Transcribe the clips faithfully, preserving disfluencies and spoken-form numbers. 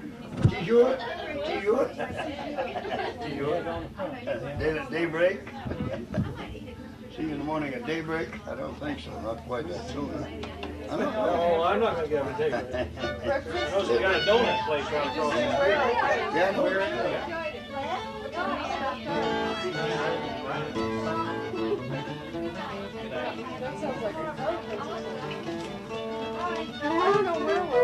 T-shirt? T-shirt? Day at daybreak? See you in the morning at daybreak? I don't think so, not quite that soon. I don't know. Oh, I'm not going to get a daybreak. I know they got a donut place around across the street. Yeah, where is it? That sounds like a car place. I don't know where was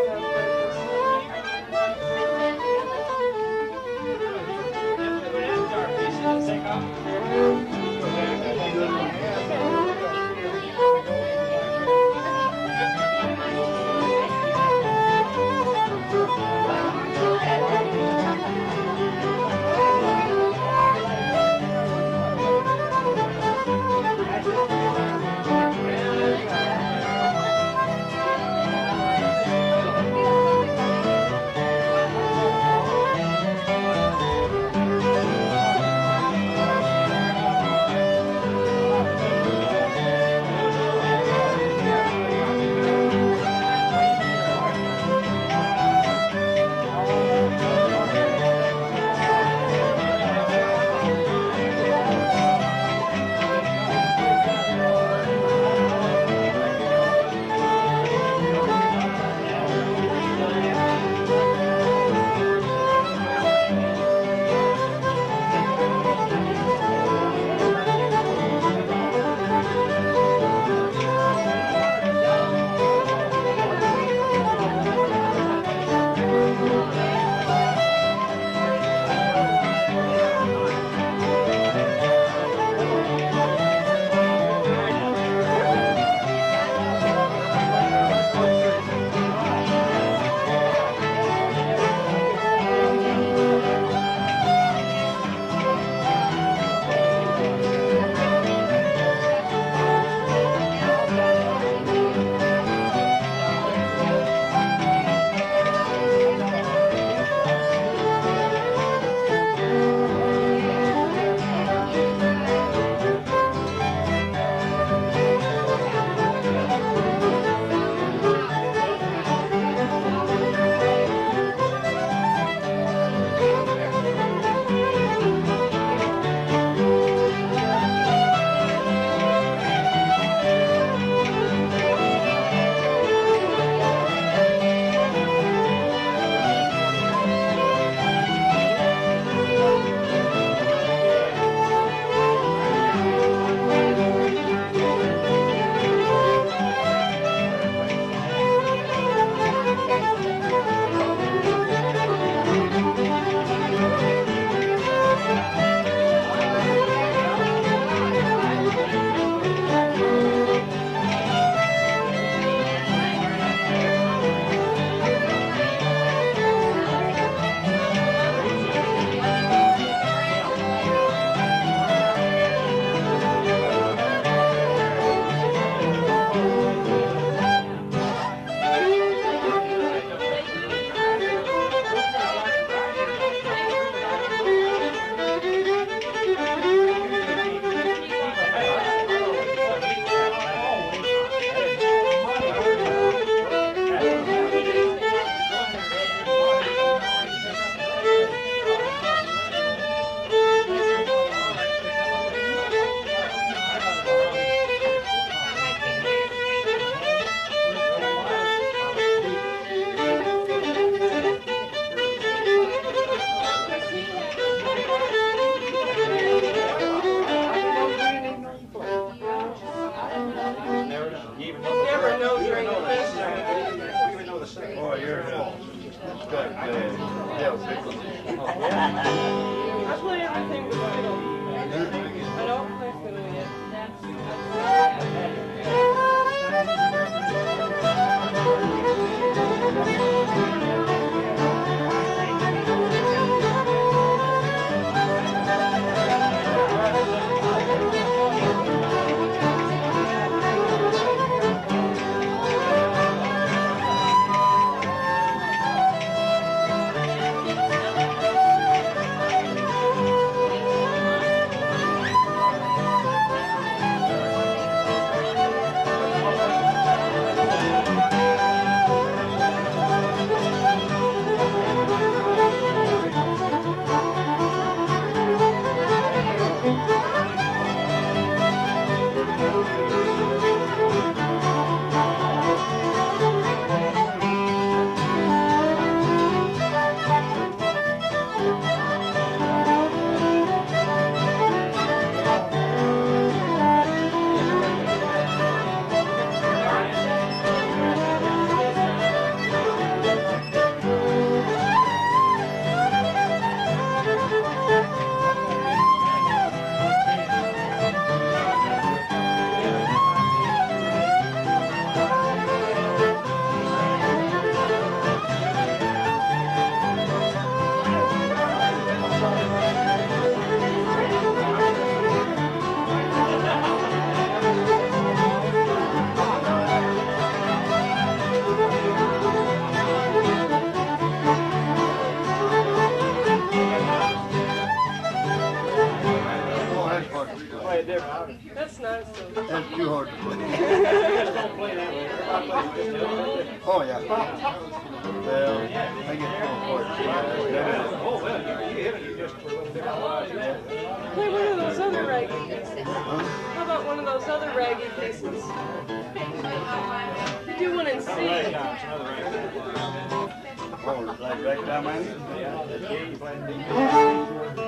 Dill Pickle. I play everything but Fiddle. I don't play Fiddle yet. That's nice though. That's too hard to play. Don't play that way. Everybody plays just Oh, yeah. Well, I get four chords. Oh, well, you, you hit it, you just for a little different wise. Play one of those other raggy pieces. Huh? How about one of those other raggy pieces? You do one in C. Oh, like Ragtime Annie? Yeah, that's good. You play it.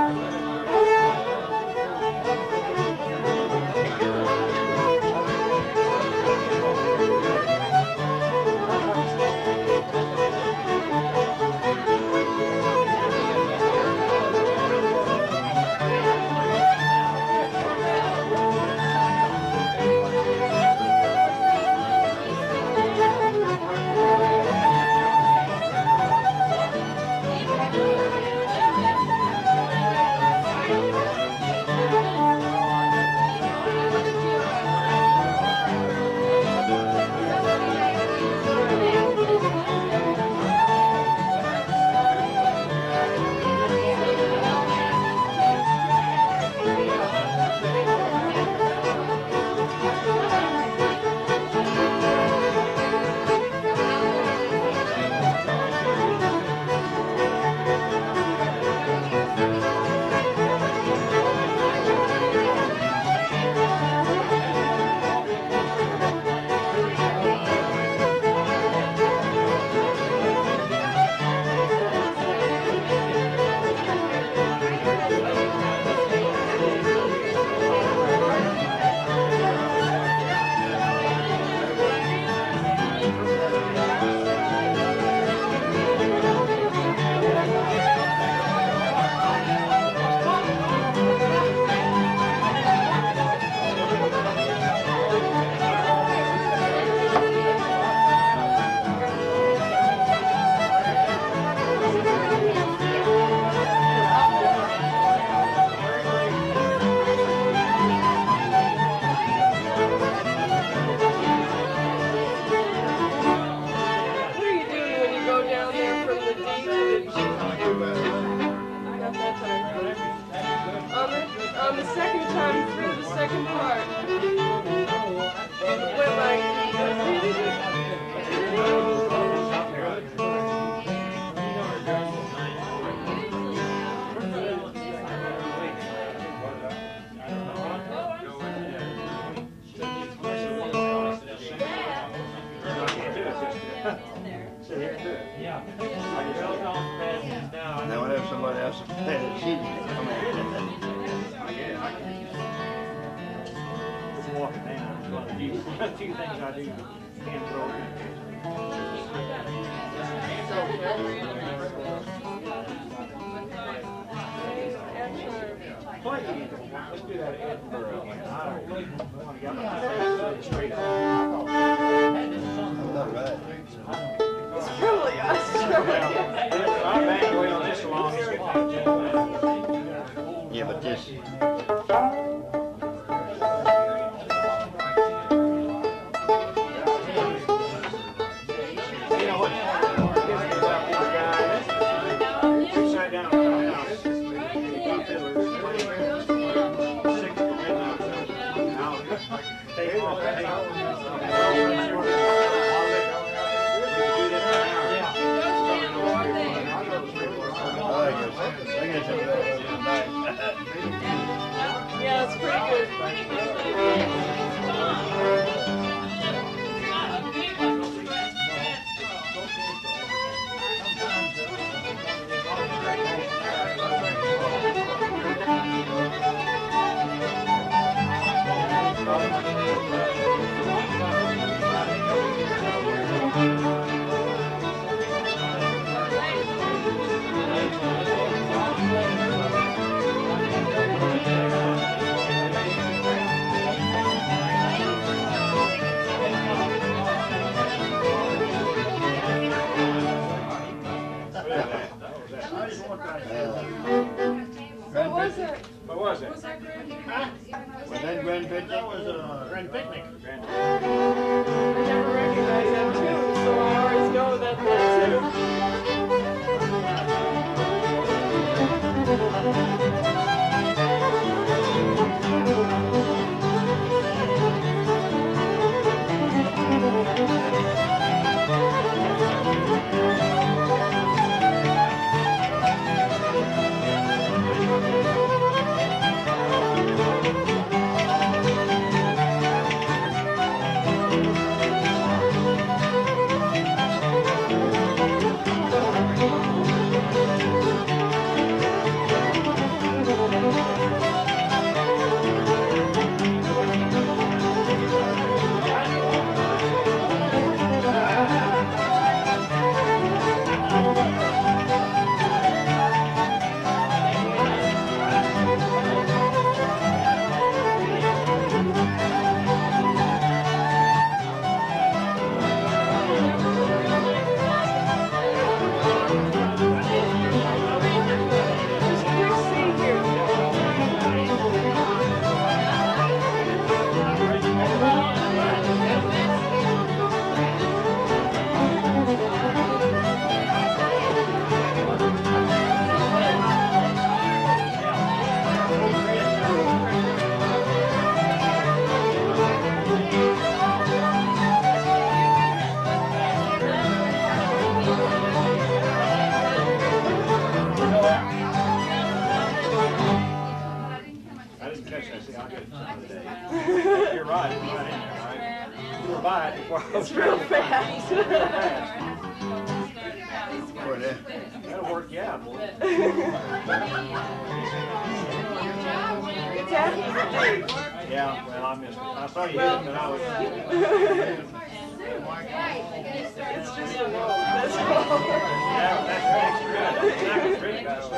Now whenever somebody else is playing it, she can come in. Just walking down. There's a few, a few things I do can't throw in. Play it. Let's do that at Edinburgh again. I don't want to get my straight up. I'm not right. It's truly Australia. I've been going on this long. Yeah, but this. You know what? About these guys. We sat down at the house. Two fiddlers playing six to midnight. Now, they all pay. Yeah, it's pretty good. What was it? What was it? Was that Grand Picnic? Was that Grand Picnic? That was a Grand Picnic. I never recognized that tune, so I always know that that's it. Well, it's Real fast. For that. That'll work you out, boy. It's happy for me. Yeah, well, I missed it. I saw you hit it, but I was... It's just a no. That's all. Yeah, that's extra. That's exactly right. That's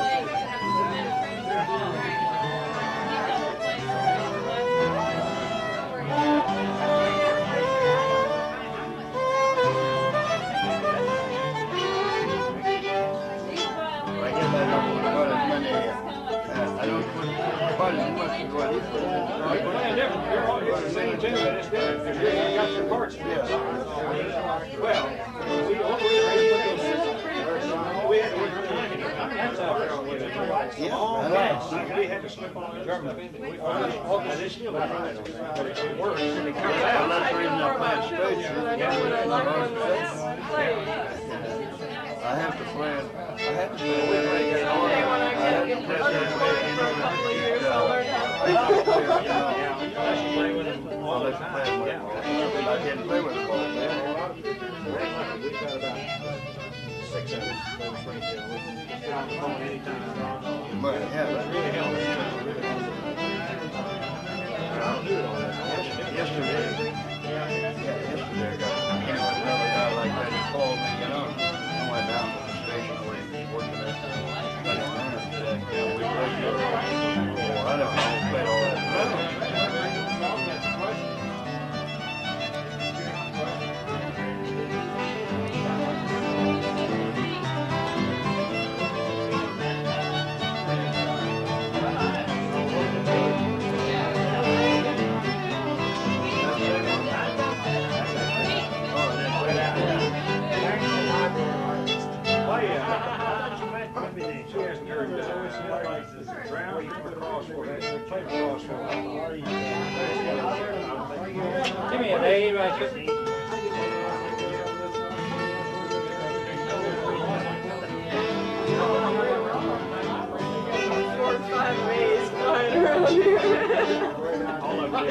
I don't put quite as much as what you put in. You're all you're the same too, but it's different because you got your parts. Yeah. Well, we always we had to work on it. That's out there with it. Yeah, All I know. gas. We had to slip on the German. We all got this still right. But it works. It comes Well, out. that's the reason I plant straight. But I know what I like when it's played. I have to plan. I have to plan with it. Okay, when I get unemployed for a couple of years, I'll learn how to play. Yeah, unless you play with them all I'll the let you time. play with it. Yeah. I didn't play with it all. We've got about six of us. Those right there. We can get on the phone anytime. But yeah, That that really helps. It really helps. I don't do it all that much. yesterday, yeah, yesterday I got anyway, another guy like that. He called me, you know. I went down to the station where he was working at. Got his dinner today. Yeah, we played. Oh, I don't know. We played all that. Give me a day, right here. Four or five days flying around here. All of it.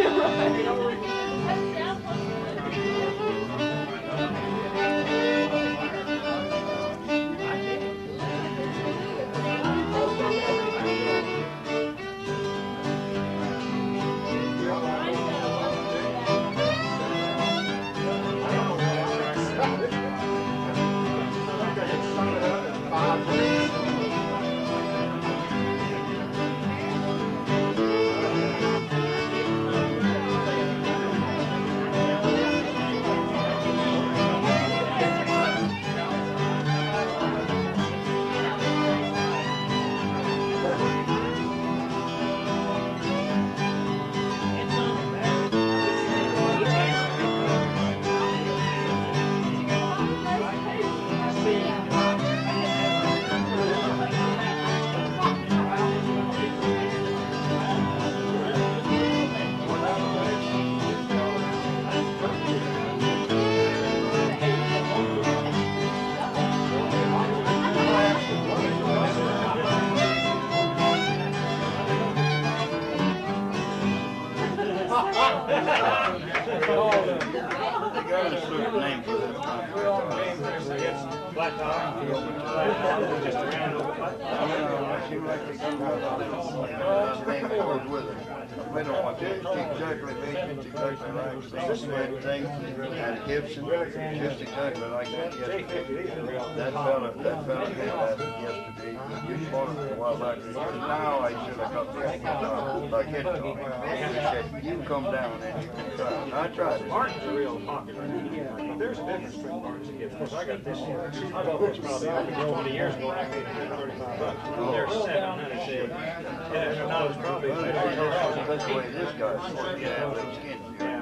Just exactly like that yesterday. That fella, that fella did that yesterday. You bought it a while back. Now I should have got this uh, like it told me. He said, you come down and you can try it. I tried it. Martin's are real popular. There's a difference between Martin's and Gibbs. Of course, I got this. I bought this probably over twenty years ago. I paid thirty-five bucks. There's seven hundred seed. Yeah, no, it's probably. Well, that's the way this guy's working. Yeah, but skin.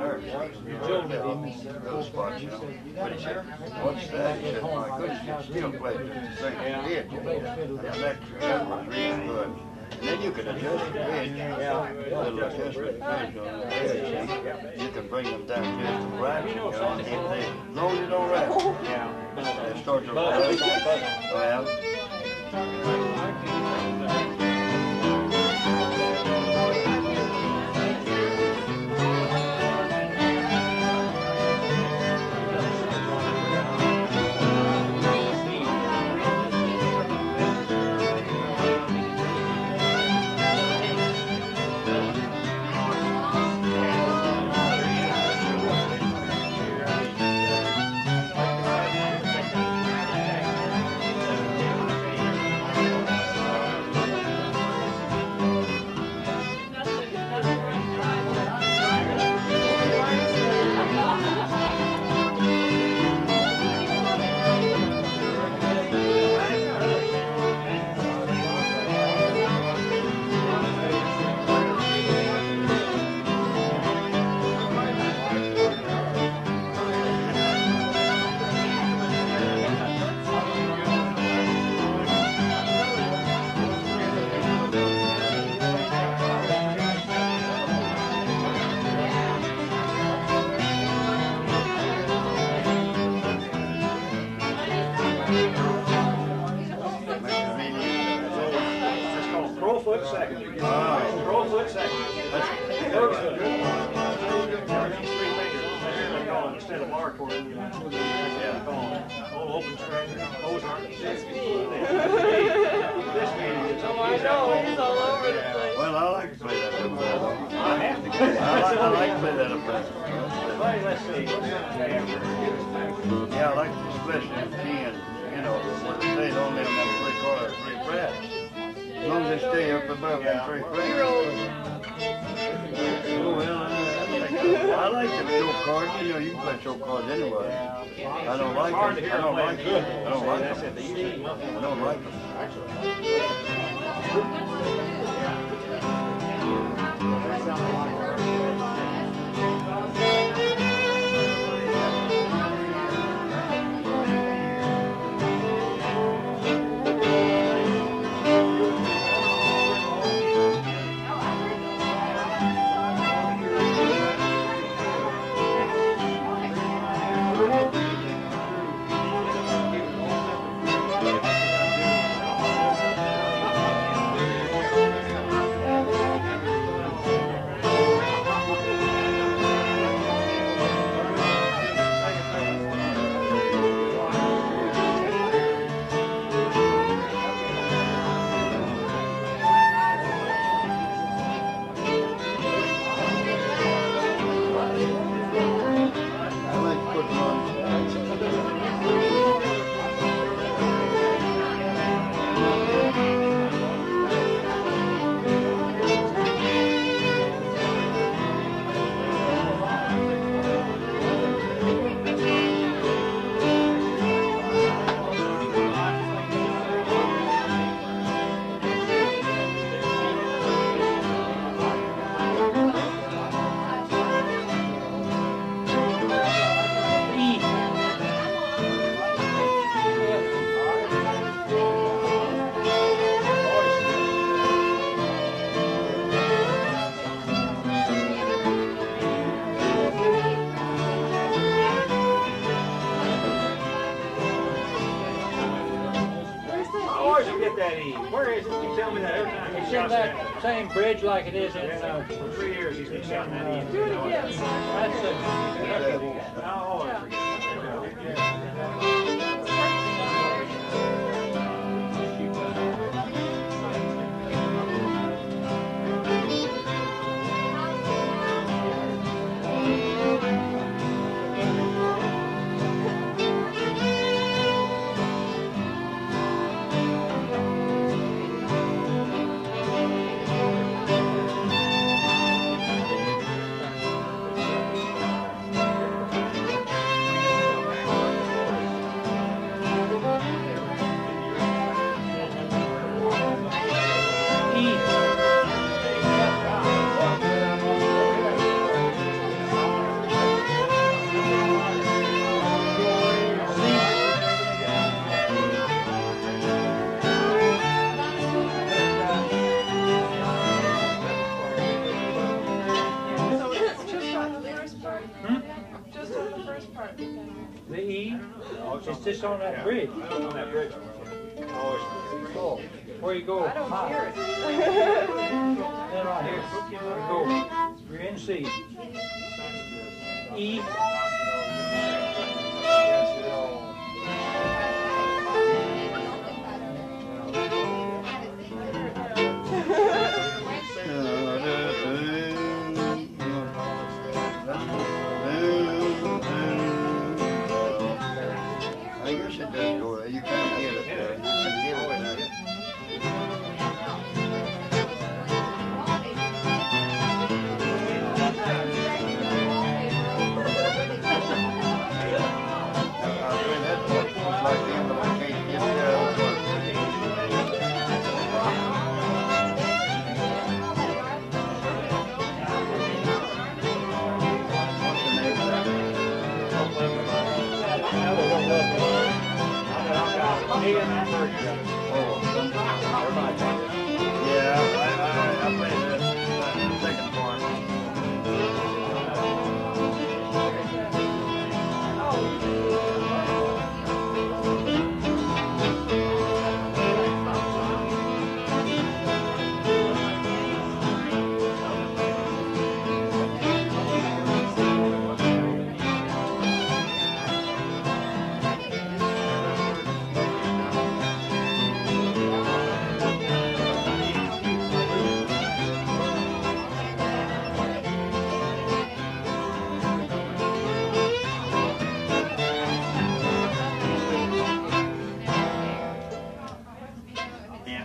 Those spots, you know. But he said, what's that? He said, my goodness, you still played just the same as you did. And that, that was really good. And then you can adjust the pitch, little adjustment pitch on the pitch. You can bring them down just to rattle, you know, and if they, as long as you don't rattle, Yeah. they start to rattle. Well, foot second. Ah. Roll foot second. That's, First foot. These three fingers. They call it instead of bar chord. Yeah. They call it old open string. Ozarks. This means it's Oh, I know, it's all over the place. well, I like to play that up there. I have to go. I like, I like to play that up there. Well, let's see. What's that? Yeah, I like to split and key and, you know, what they say, only on them three quarters, three frets. As long as they stay up above them three frets. Oh, well, I, I like the choke cards. You know, you can play choke cards anyway. I don't like them. I don't like them. I don't like them. I don't like them. Where is it? You tell me that every time. It's in that same bridge like it is in uh, For three years he's been shouting that in. Do it again, son. that's the Oh, I the E. It's just on that bridge. on that bridge. Oh, where you go? I don't hear it. Then right here. You go. You're in C. E. I guess it does go there. You can't get it there. You can get it there.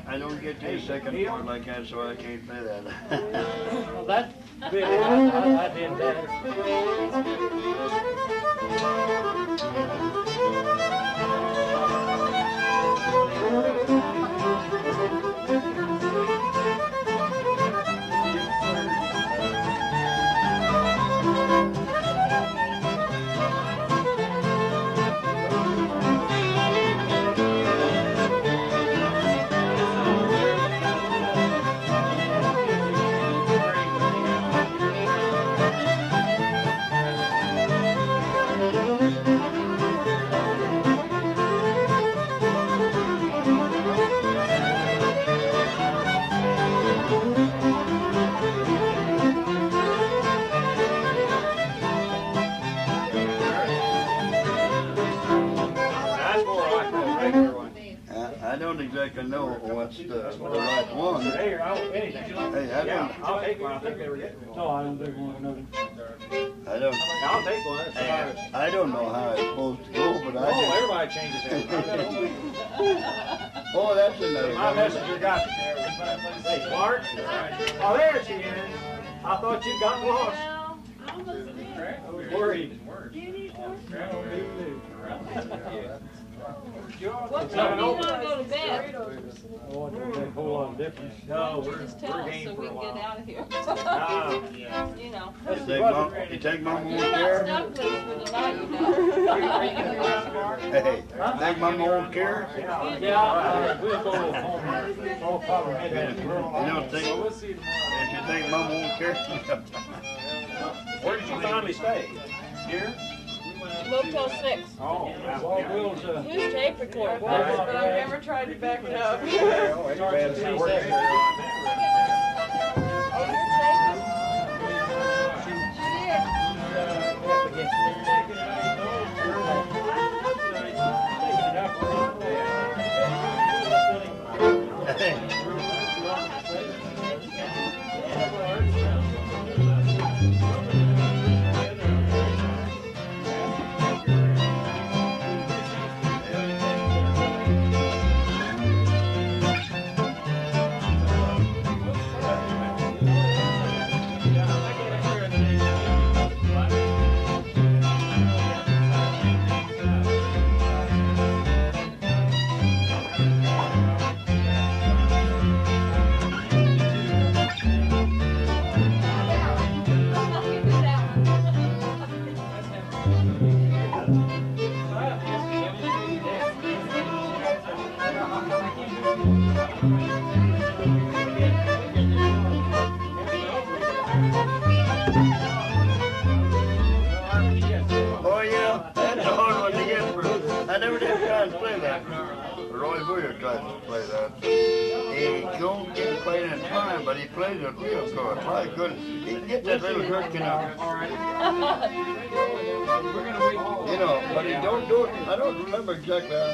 I don't get to the second part like that, so I can't play that. Well, that bit, I, I, I did that. I don't exactly know what's the, the right one. Hey, I don't anything. Hey, I Yeah, don't. I'll take one. I think they were getting one. No, I don't think one another. I don't. I'll take one. That's Hey, fine. I don't know how it's supposed to go, but I Oh, just. everybody changes it. Oh, that's another My one. messenger got you there. Hey, Clark. Oh, there she is. I thought you got lost. I was worried. What time do you want to go to bed? Oh, it don't make a whole lot of difference. No, You we're, just tell we're us game so for we a can get while. out of here. Ah, You know. You take mom, you take mom You're won't not care? stuck with us for the night, you know. Are you, are you gonna be around tomorrow? Hey, think mom won't care? Yeah, uh, we'll go home. Oh, probably head back to You work. don't think, if you think mom won't care? Where did you finally stay? Here? Motel six. Oh, Well, yeah. we'll, uh, Who's tape recorder? but I've never tried to back it up. Oh, it's bad. It's not working. Oh yeah, that's a hard one to get through. I never did try and play that. Roy Boyer tried to play that. He don't get played in time, but he plays it real good. My goodness, he can get that little jerking out. You know, but he don't do it. I don't remember exactly how.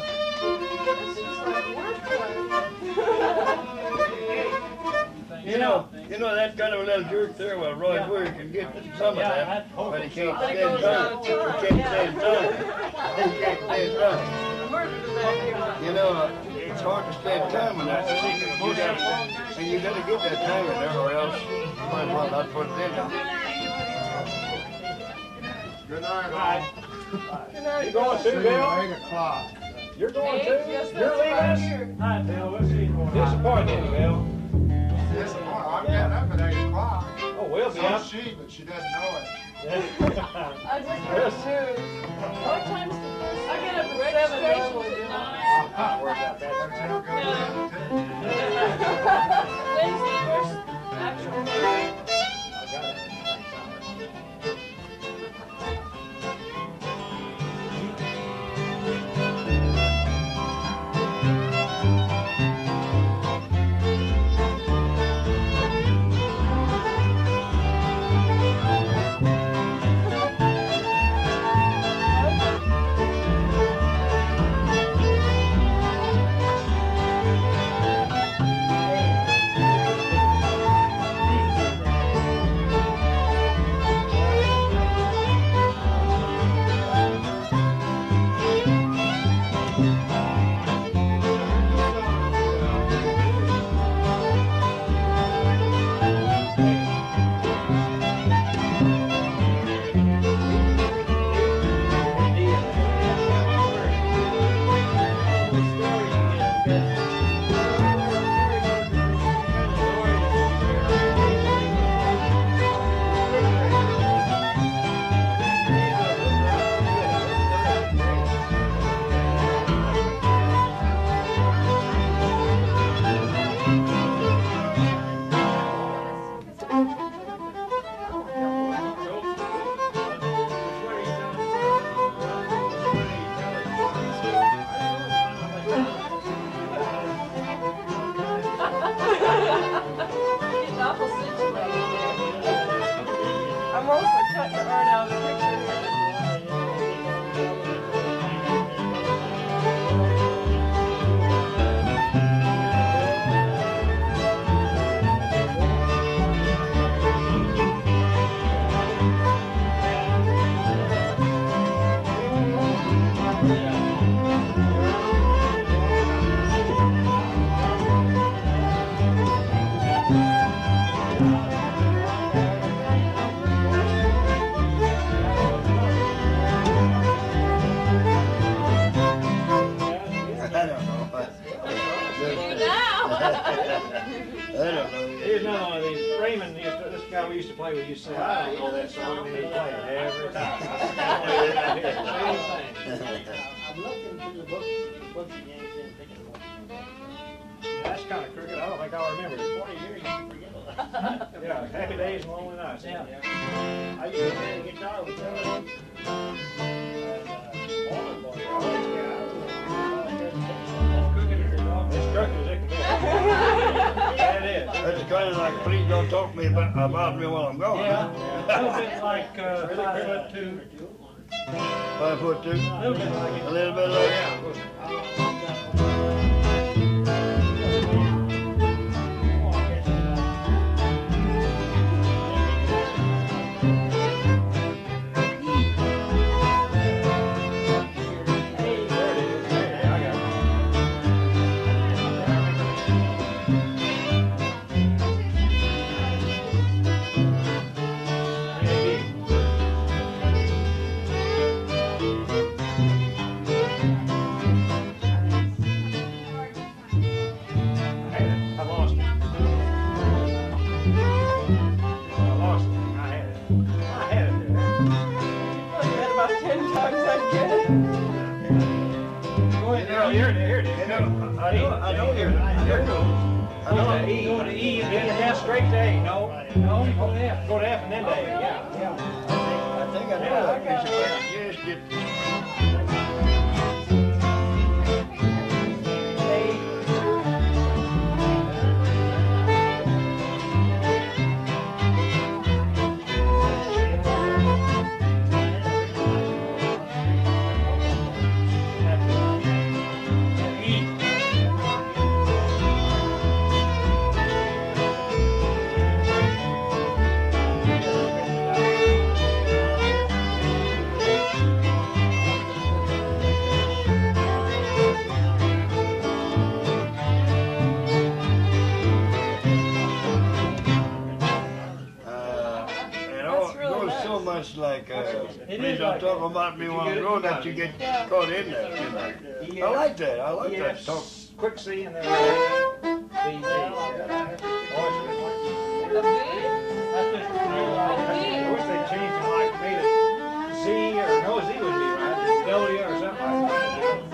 You know, you know that kind of a little jerk there. Well, Roy Boyer can get some of that, but he can't stay in time. He can't stay in time. He can't stay in time. You know, it's hard to stay in time when that's you got, and you got to get that time in there, or else you might as well not put it in there. Good night. You going too, Bill? Eight o'clock. You're going too? Yes, You're that's leaving us? Hi, Bill. We'll see you tomorrow. Disappointed, Bill. Yes, tomorrow. I'm getting up at eight o'clock. Oh, we'll be So up. she, but she doesn't know it. I just heard news. What time's the first? I get up at registration at nine. Not worried about that. That's a good thing, too. Wednesday, first actual meeting. I got it. I'm also cutting the art out of the picture here. Here's another one of these. Raymond, used to, this guy we used to play with, used to say, I don't know that song, and he'd play it every time. I said, same thing. I'm looking through the books, books again, and thinking, That's kind of crooked. I don't think I'll remember it. forty years, you forget all that. Yeah, Happy Days and Lonely Nights. Yeah. I used to play the guitar with Billy. And, uh, Mormon boy. It's crooked as it can be. Yeah, it is. That's kind of like, please don't talk to me about, about me while I'm gone. Yeah, a little bit like uh, five foot two. Five foot two? A little bit like it. A little bit like like, uh, please don't talk about me when I'm gone, that you get caught in there. You know? I like that. I like that talk. Quick C and then B. I wish they'd change it like made it Z or no Z would be right. W or something like that.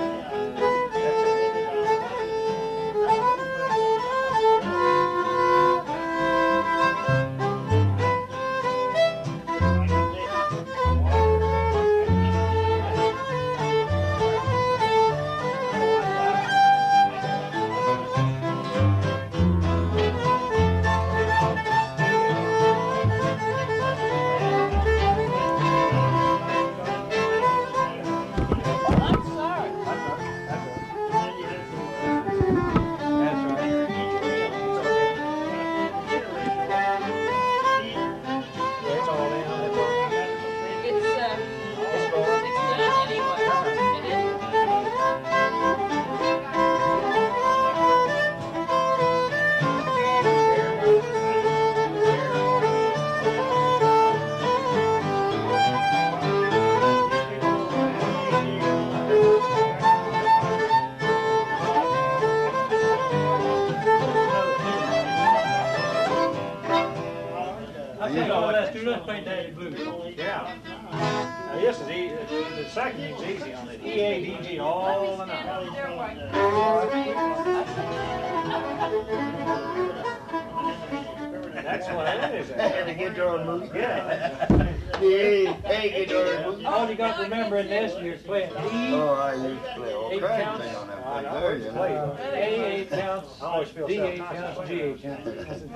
Yeah. Now this is easy. The second is easy on it. E A D G all the night. That's what that is. And the guitar moves. Yeah. Yeah, hey, guitar moves. All you got to remember in this, you're playing E, Oh, I used to play all Eight kinds of counts. things on that I thing know, there, it's you played. know. A eight counts, I always feel D eight self-conscious counts, playing G eight counts.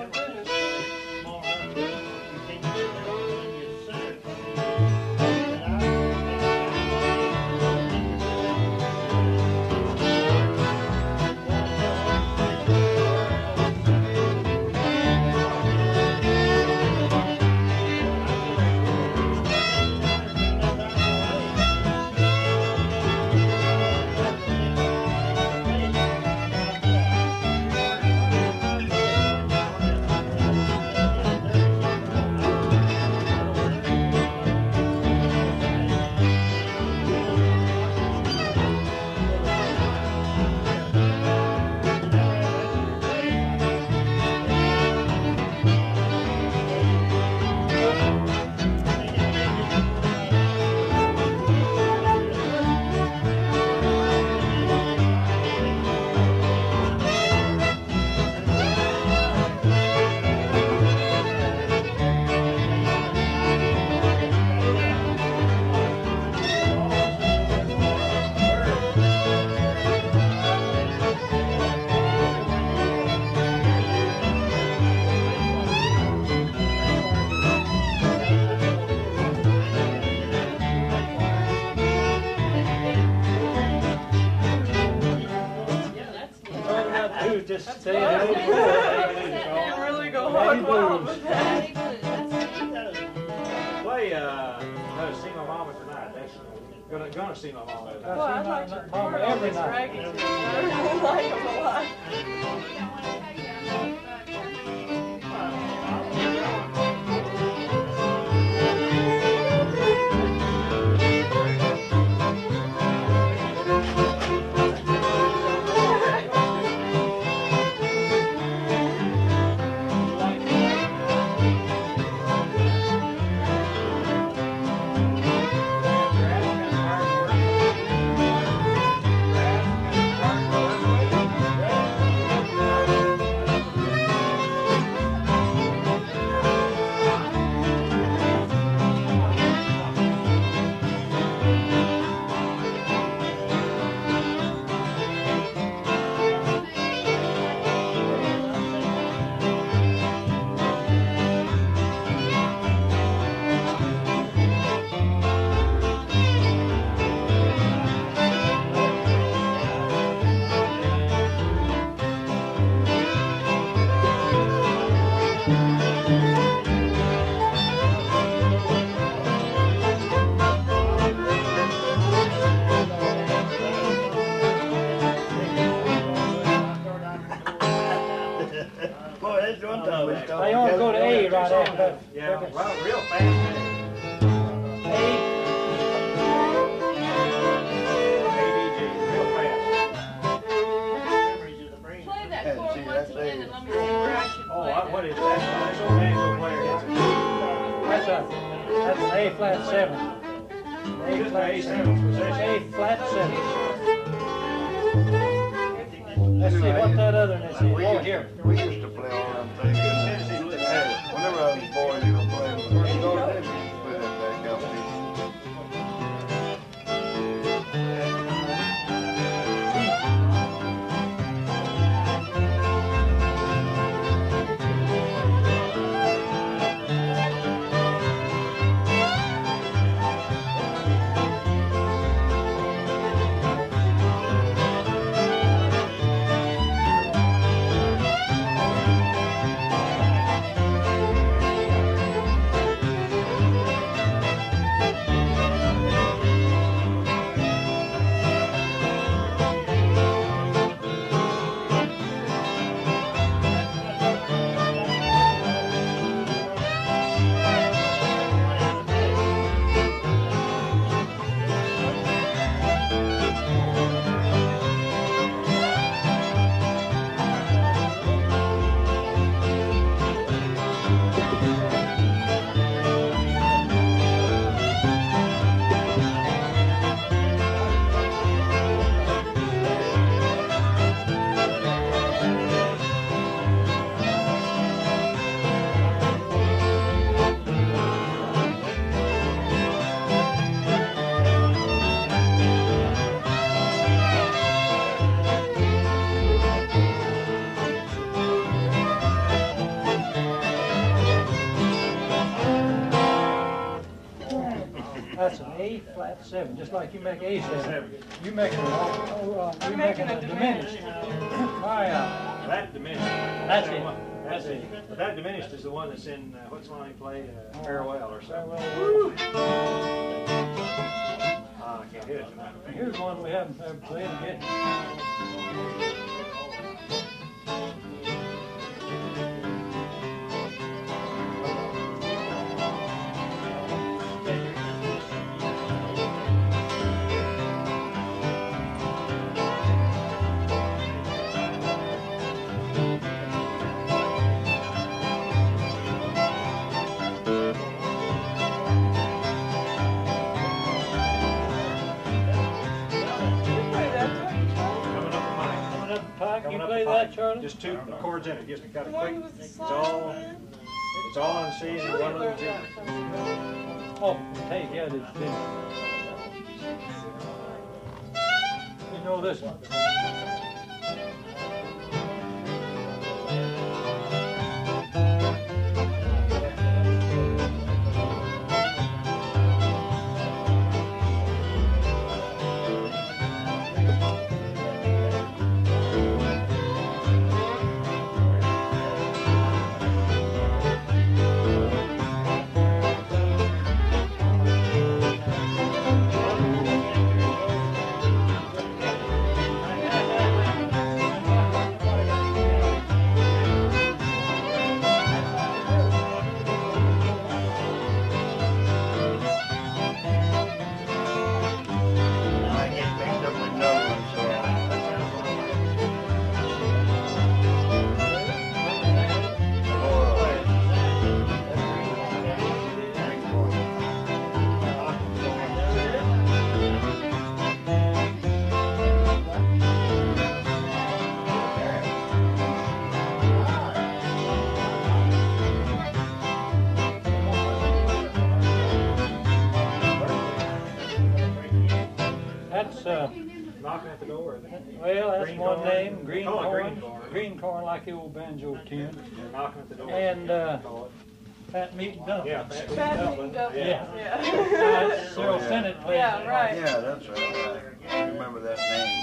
Just say it. You really go hard wild with that. Play, uh, no, see my mama tonight. That's gonna, gonna see my mama tonight. Well, I'd like to Mama record all every this night. Raggy too. I really like him a lot. Boy, that's one time we stopped. They only go to A right after. Yeah, well, real fast. A, A D G, real fast. Play that Yeah, chord see, once that's again A. and let me see where I should Oh, play I- what it. is that? That's old banjo player. that's a, that's an A flat seven. A Just flat A seven position. A flat seven. Let's see, what that other one is. We Oh, used, here. we used to play all them things. Yeah, whenever I was a boy, you know, playing first go to them, we used to play that back out there. Thank A flat seven, just like you make A seven. You make it all, oh, uh, you making it diminished. Try out. That diminished. That's it. That's it. But that diminished is the one that's in, uh, what's the one he played? Uh, Farewell or something. Woo. Ah, I can't hit it tonight. Here's one we haven't ever played yet. Coming You up play the that, pipe. Charlie? Just two chords in it, just kind of One quick. with the It's all, it's all on C and one of Learned them's that in. from Oh, hey, yeah, it's been. You know this one. I get mixed up with another one, so That's, uh, Knocking at the door. Isn't it? well, that's Green one corn. name, green Call it corn. green corn. Green corn like the old banjo tune. They're knocking at the door. And, uh, Call it. fat meat dumplings. Yeah, fat meat Fat dumpling. meat dumplings, Yeah. yeah. Uh, Cyril Sennett played Yeah, that. right. yeah, that's right. I remember that name.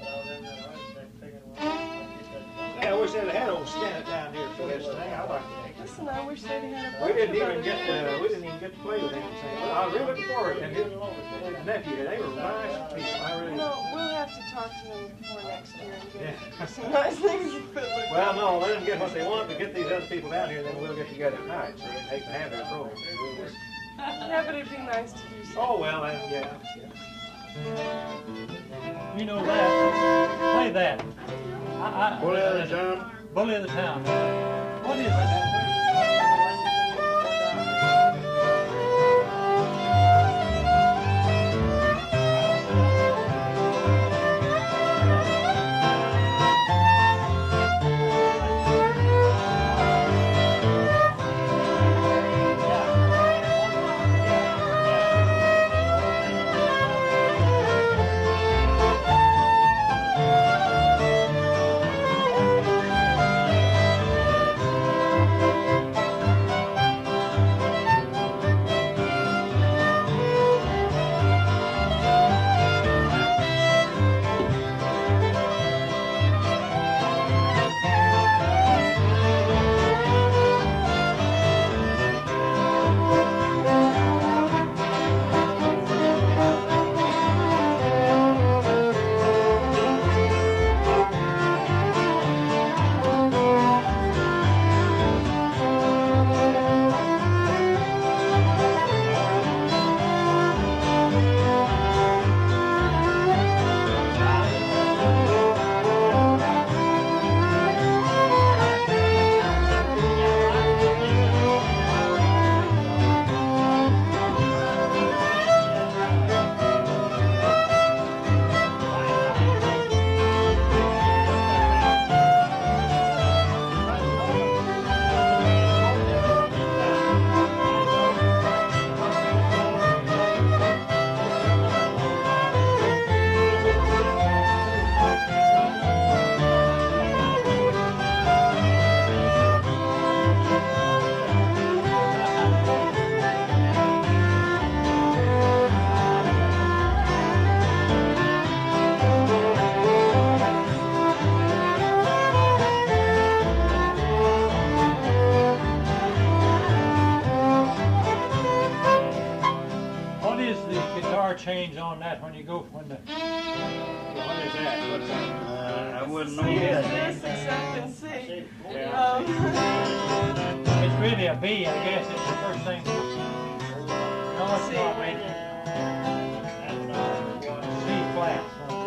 Yeah, I wish they'd had old Stennett down here for this thing. I'd like to. Listen, I wish they'd had a We bunch didn't of even brothers get together. to, we didn't even get to play with him. Well, I was really looking forward to him. His his nephew, they were nice people. I You really. know, we'll have to talk to them before next year and Yeah. get some nice things to put with Well, no, let them get what they want, but get these other people down here, then we'll get together at night. So they can have their program. We'll just- Yeah, but it'd be nice to do something. Oh, well, then, yeah. You know that. Play that. I, I, Bully of the town. Bully of the Town. What is it? change on that when you go when the. What is that? What's that? Uh, I wouldn't know C is that. this, acceptance C. Yeah. Um, It's really a B, I guess. It's the first thing. No, it's not, man. C flat.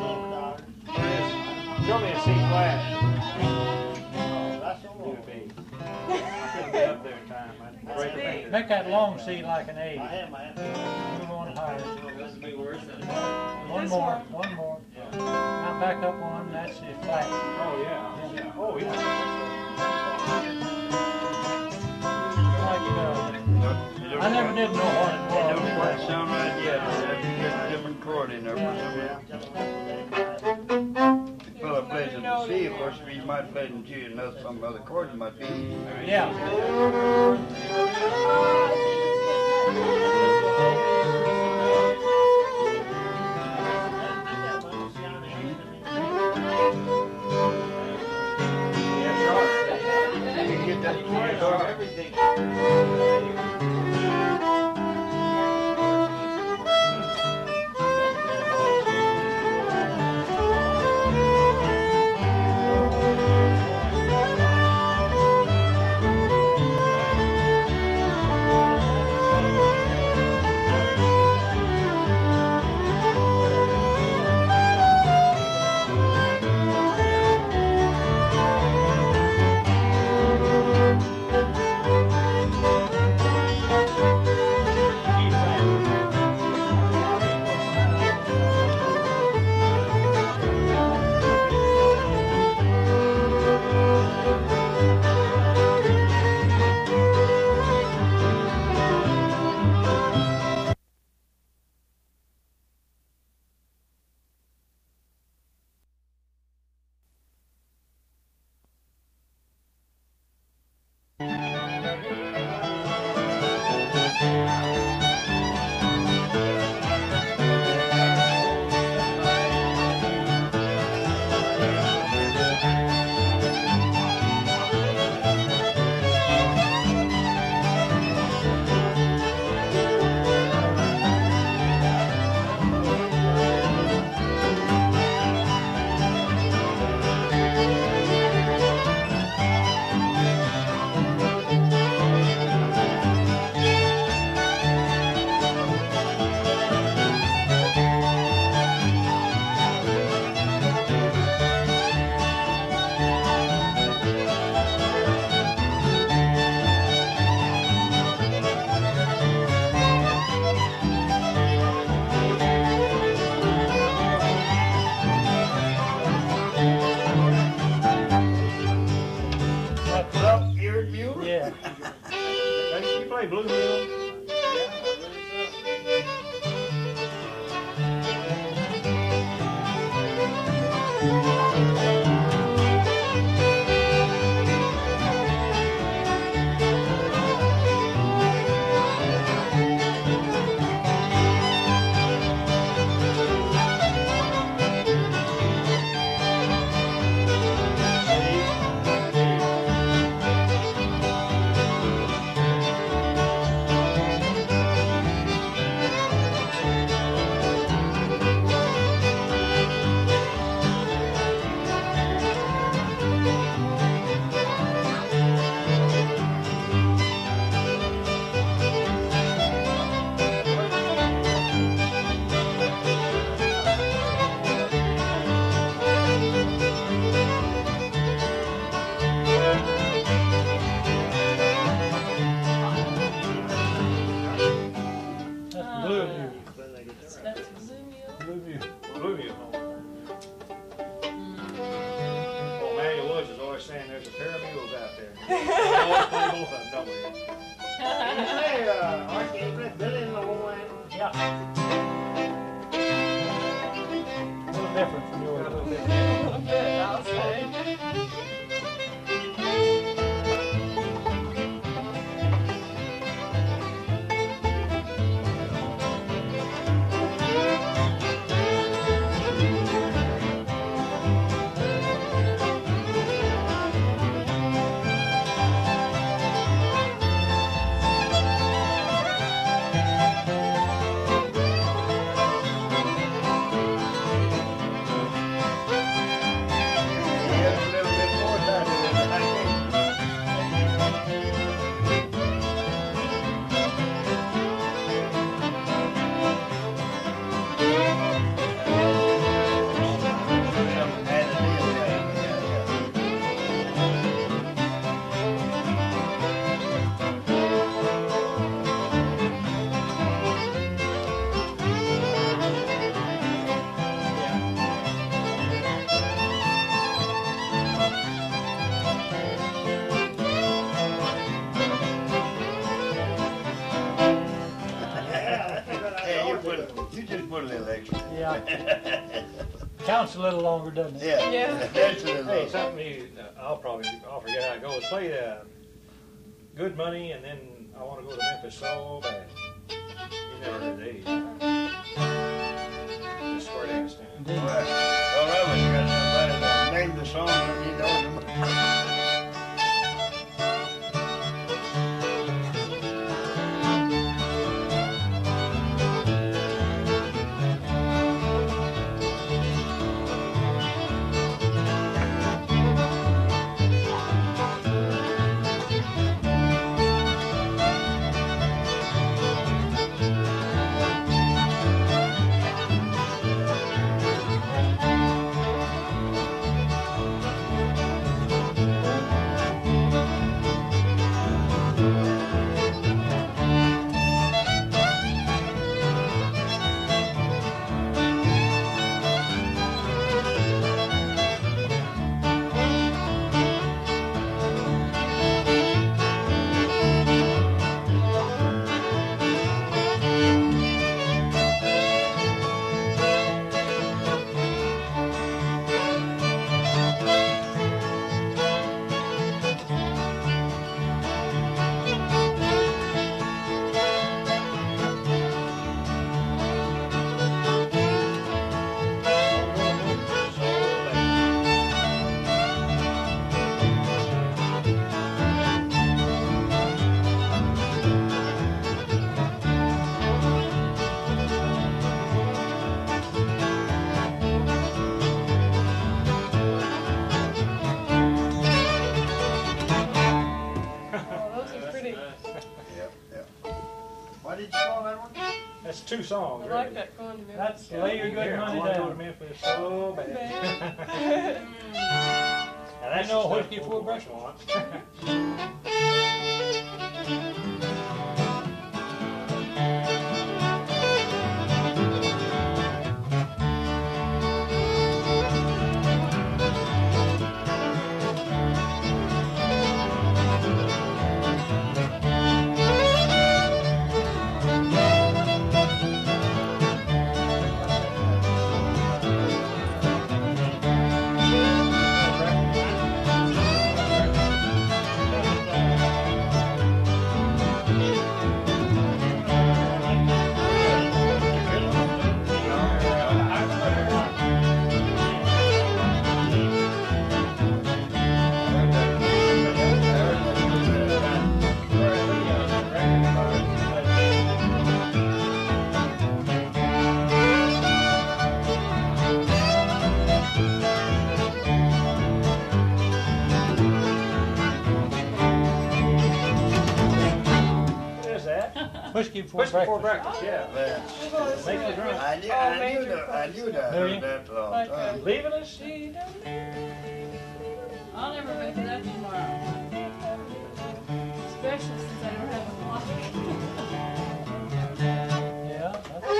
Show me a C flat. That's all. Do a B. I couldn't get up there in time. I'd break a finger. Make that long C like an I A. am, I am. Move on higher. One This more, one. one more. Now back up one, that's it, flat. Oh, yeah. yeah. Oh, yeah. Like, uh, It don't I never quite- did know what it It don't was. quite sound right yet. You have to get a different chord in there. For some reason. If the fella plays in the C, of course, he might play it in G and know some other chords might be easy. Yeah. Yeah, sharp. You can get that key sharp. Everything. Yeah. Hey, you play blue mule? That's blue mule. That's blue mule. Blue mule. Blue mule. Well, Manuel Woods is always saying there's a pair of mules out there. We always play both of them, don't we? Hey, uh, Art Galbraith, Billy in the whole line. Yeah. A little different from yours. A little bit, I'll say. Counts a little longer, doesn't it? Yeah. Yeah. That's a little. Hey, something you, uh, I'll probably, I'll forget how it goes. Play uh, Good Money, and then I want to go to Memphis so bad. You never heard these. Just square dance stand. Indeed. Well, all right, well, you got somebody that named the song and you know them. What did you call that one? That's two songs, I really. like that going to Memphis. That's Lay Your Good Yeah, I Money want to go to Down. Memphis so bad. Now, that's You know the stuff whiskey old full boys brush? want. Whiskey before Whiskey before breakfast. breakfast, yeah. Well, Make you drunk. I knew, Oh, I knew major that, I knew that, I There you- heard that a long Like, uh, time. Leaving us? I'll never make it up tomorrow. Especially since I don't have a clock. Yeah, that's good.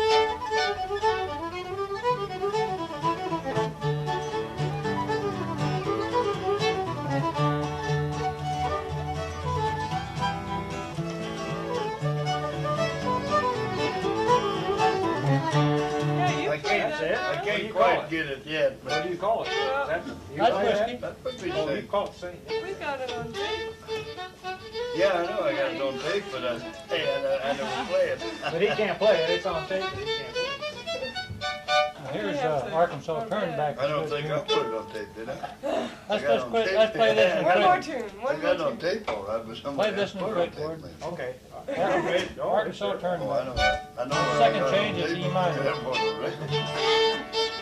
Yeah, you I play can't, That's that. it. I What do you can't call quite it? get it yet, What but do you call it? Is that, you That's play that? whiskey. that's what we Oh, you say. call it sing. We got it on tape. Yeah, I know, I got it on tape, but I, hey, I, I never play it. But he can't play it. It's on tape, but he can't play it. Now, here's uh, Arkansas Turnback. I don't think I put it on tape, did I? Let's, I got let's, on quit, tape. let's play this one One more quick. tune, I one got it more on tune. tape all right, but somebody Play this else one put it on quick, tape, Gordon. maybe. Okay. Arkansas, Oh, Arkansas Oh, I Turnback. know that. I know where I Second got it on change is tape. E minor. That was a record.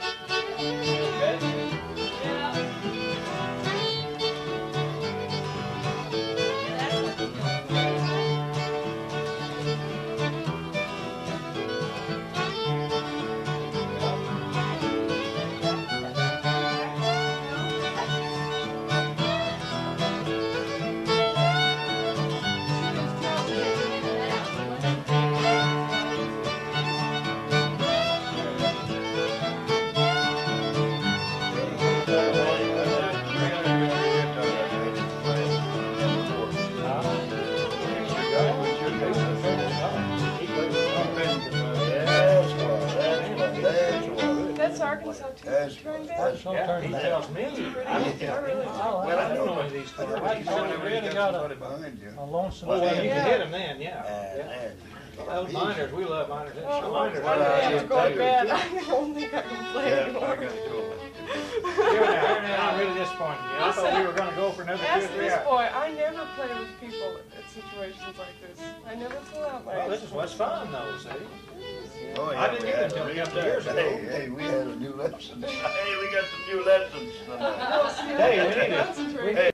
traditional Yeah, he tournament. tells me. I don't tell him. Well, Well, I don't know any of these cards. I know we really got a, Behind you. a lonesome Well, you stand. can hit them then, yeah. And, yeah. and. Those miners, we love miners. Oh, Miners. I uh, have to go to you- bed. I don't think I can play Yeah, I anymore. got two. Here now, here now, I'm really disappointed in you. I thought we were gonna go for another two or Ask three this hours. boy, I never play with people at situations like this. I never pull out my Well, this is what's fun though, see? Oh, I didn't we get had them till to a couple read years that. ago. Hey, hey, we had a new lesson. Hey, we got some new lessons tonight. No, see, Hey, I we can't need to- concentrate. Hey.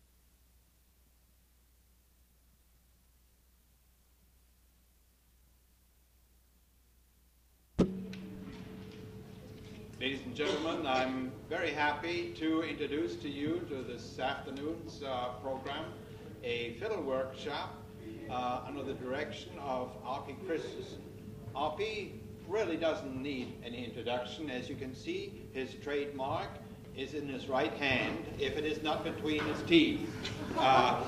Ladies and gentlemen, I'm very happy to introduce to you to this afternoon's uh, program a fiddle workshop uh, under the direction of R P Christensen. R P really doesn't need any introduction. As you can see, his trademark is in his right hand, if it is not between his teeth. Uh,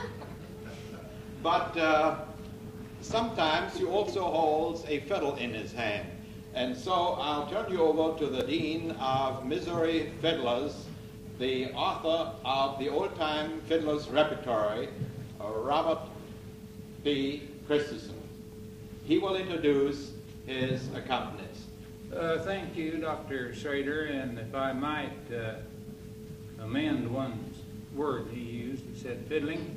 but uh, sometimes he also holds a fiddle in his hand. And so I'll turn you over to the Dean of Missouri Fiddlers, the author of the Old-Time Fiddlers Repertory, uh, Robert B. Christensen. He will introduce his accompanist. Uh, thank you, Doctor Schrader, and if I might uh, amend one word he used, he said fiddling.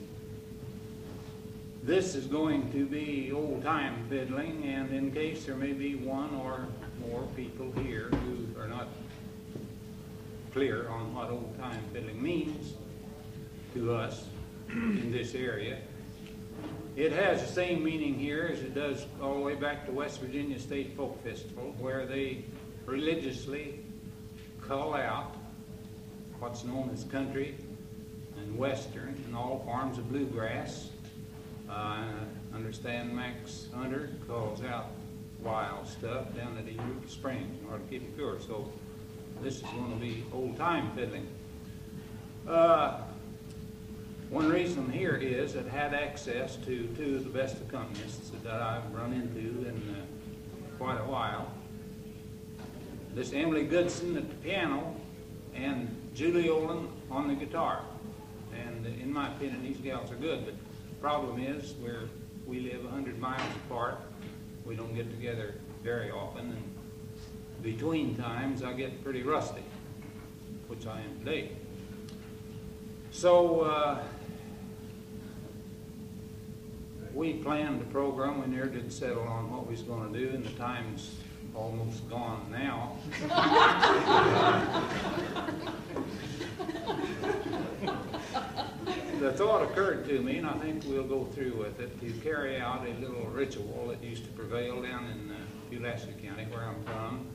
This is going to be old-time fiddling, and in case there may be one or more people here who are not clear on what old-time fiddling means to us in this area, it has the same meaning here as it does all the way back to West Virginia State Folk Festival, where they religiously call out what's known as country and western and all forms of bluegrass. Uh, I understand Max Hunter calls out wild stuff down at the Eureka Springs in order to keep it pure. So this is going to be old-time fiddling. Uh, one reason here is it had access to two of the best accompanists that I've run into in uh, quite a while. This Emily Goodson at the piano and Julie Olin on the guitar. And in my opinion, these gals are good, but the problem is where we live a hundred miles apart, we don't get together very often, and between times I get pretty rusty, which I am today. So uh, we planned the program. We never did settle on what we was going to do, and the time's almost gone now. The thought occurred to me, and I think we'll go through with it, to carry out a little ritual that used to prevail down in uh, Pulaski County, where I'm from.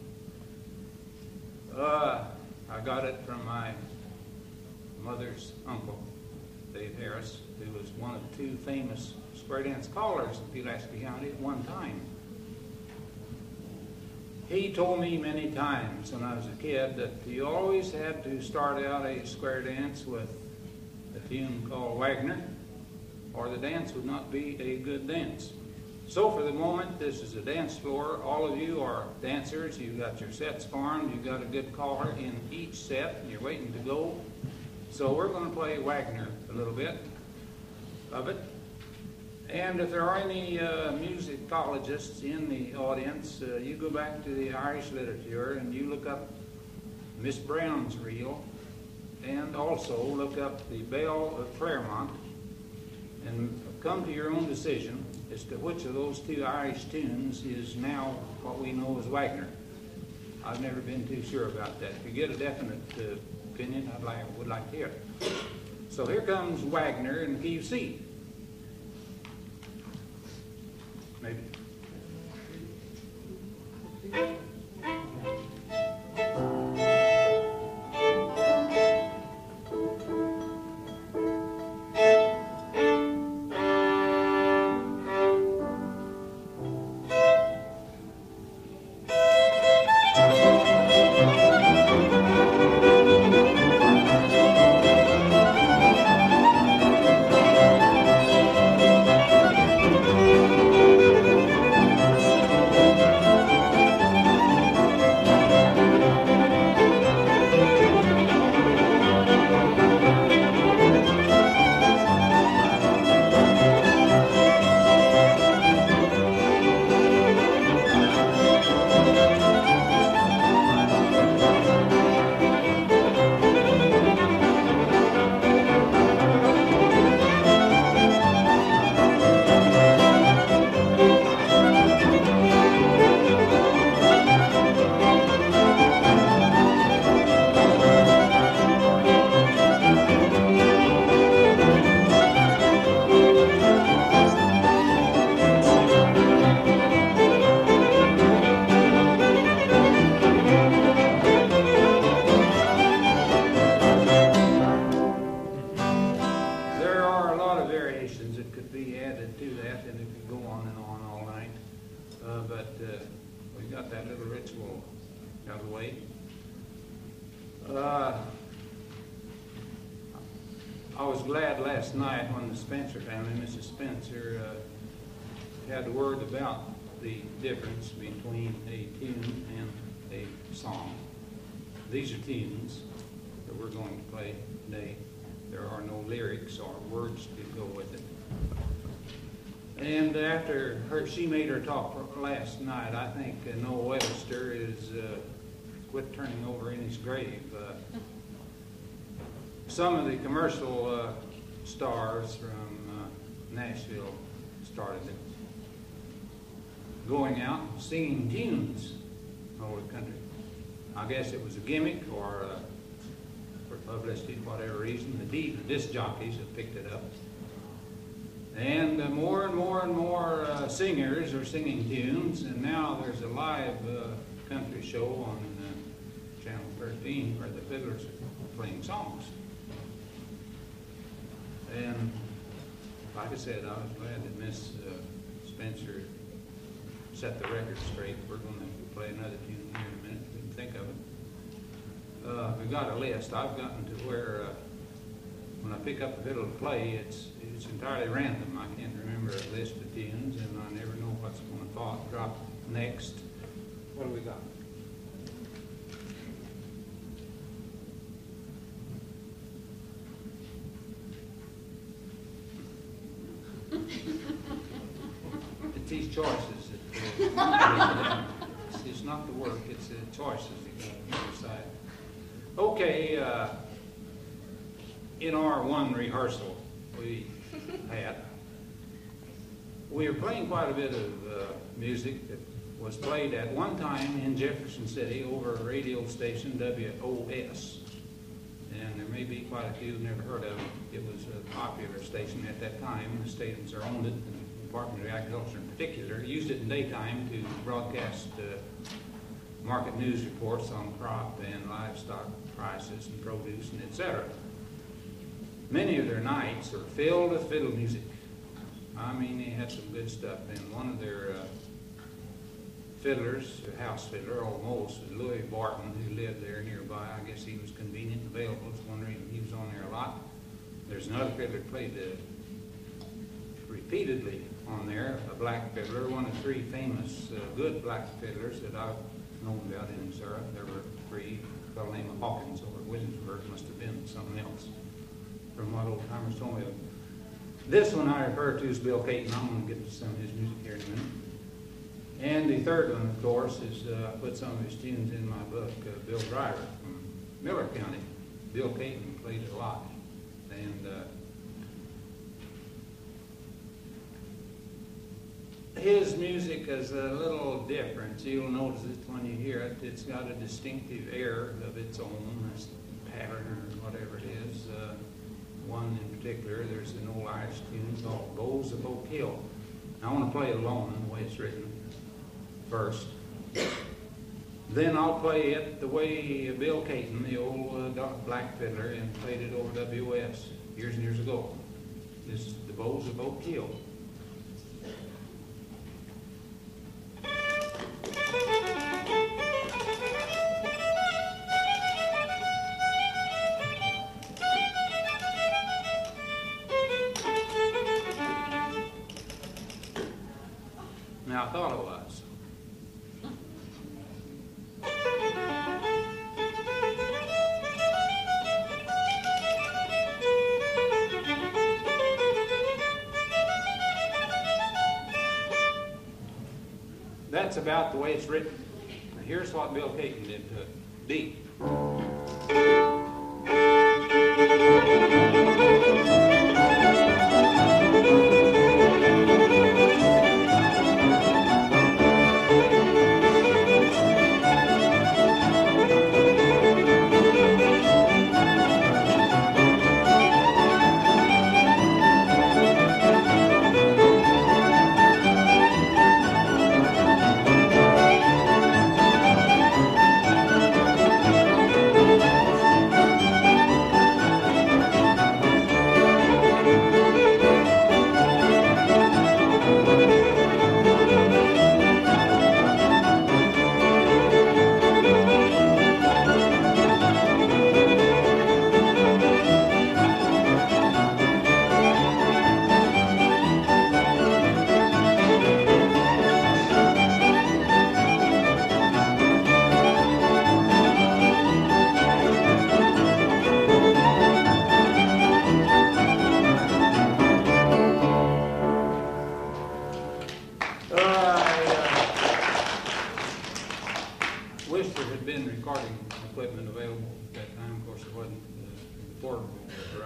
Uh, I got it from my mother's uncle, Dave Harris, who was one of two famous square dance callers in Pulaski County at one time. He told me many times when I was a kid that you always had to start out a square dance with a tune called Wagner, or the dance would not be a good dance. So for the moment, this is a dance floor. All of you are dancers. You've got your sets formed. You've got a good caller in each set, and you're waiting to go. So we're going to play Wagner a little bit of it. And if there are any uh, musicologists in the audience, uh, you go back to the Irish literature and you look up Miss Brown's reel, and also look up the Bell of Claremont, and come to your own decision as to which of those two Irish tunes is now what we know as Wagner. I've never been too sure about that. If you get a definite uh, opinion, I'd like, would like to hear it. So here comes Wagner in the key of C. Maybe. are a lot of variations that could be added to that, and it could go on and on all night. Uh, but uh, we got that little ritual out of the way. Uh, I was glad last night when the Spencer family, Missus Spencer, uh, had a word about the difference between a tune and a song. These are tunes that we're going to play today. There are no lyrics or words to go with it. And after her, she made her talk last night, I think uh, Noah Webster is uh, quit turning over in his grave. Uh, some of the commercial uh, stars from uh, Nashville started it, going out and singing tunes all over the country. I guess it was a gimmick or uh, for publicity, whatever reason. The D, the disc jockeys have picked it up. And uh, more and more and more uh, singers are singing tunes, and now there's a live uh, country show on uh, Channel thirteen where the fiddlers are playing songs. And like I said, I was glad that Miss uh, Spencer set the record straight. We're going to play another tune here in a minute. We can think of it. Uh, we've got a list. I've gotten to where uh, when I pick up a fiddle to play, it's it's entirely random. I can't remember a list of tunes, and I never know what's going to thought, drop next. What do we got? It's these choices that uh, it's, it's not the work, it's the choices that you decide. Okay, uh, in our one rehearsal we had, we were playing quite a bit of uh, music that was played at one time in Jefferson City over a radio station, W O S. And there may be quite a few who've never heard of it. It was a popular station at that time. The stations are owned it, and the Department of Agriculture in particular used it in daytime to broadcast uh, market news reports on crop and livestock prices and produce and et cetera. Many of their nights are filled with fiddle music. I mean, they had some good stuff. And one of their uh, fiddlers, a house fiddler almost, Louis Barton, who lived there nearby. I guess he was convenient and available. It's one reason he was on there a lot. There's another fiddler that played uh, repeatedly on there, a black fiddler, one of three famous uh, good black fiddlers that I've known about in Missouri. There were three. A fellow named Hawkins over at Williamsburg must have been something else, from what old timers told me of. This one I refer to as Bill Caton. I'm going to get to some of his music here in a minute. And the third one, of course, is uh, I put some of his tunes in my book, uh, Bill Driver from Miller County. Bill Caton played a lot. And uh, his music is a little different. You'll notice it when you hear it. It's got a distinctive air of its own, a pattern or whatever it is. Uh, one in particular, there's an old Irish tune called Bowes of Oak Hill. I want to play it alone the way it's written first. Then I'll play it the way Bill Caton, the old uh, black fiddler, and played it over W S years and years ago. This is the Bowes of Oak Hill. Now, I thought it was. That's about the way it's written. Now, here's what Bill Caton did to it. D.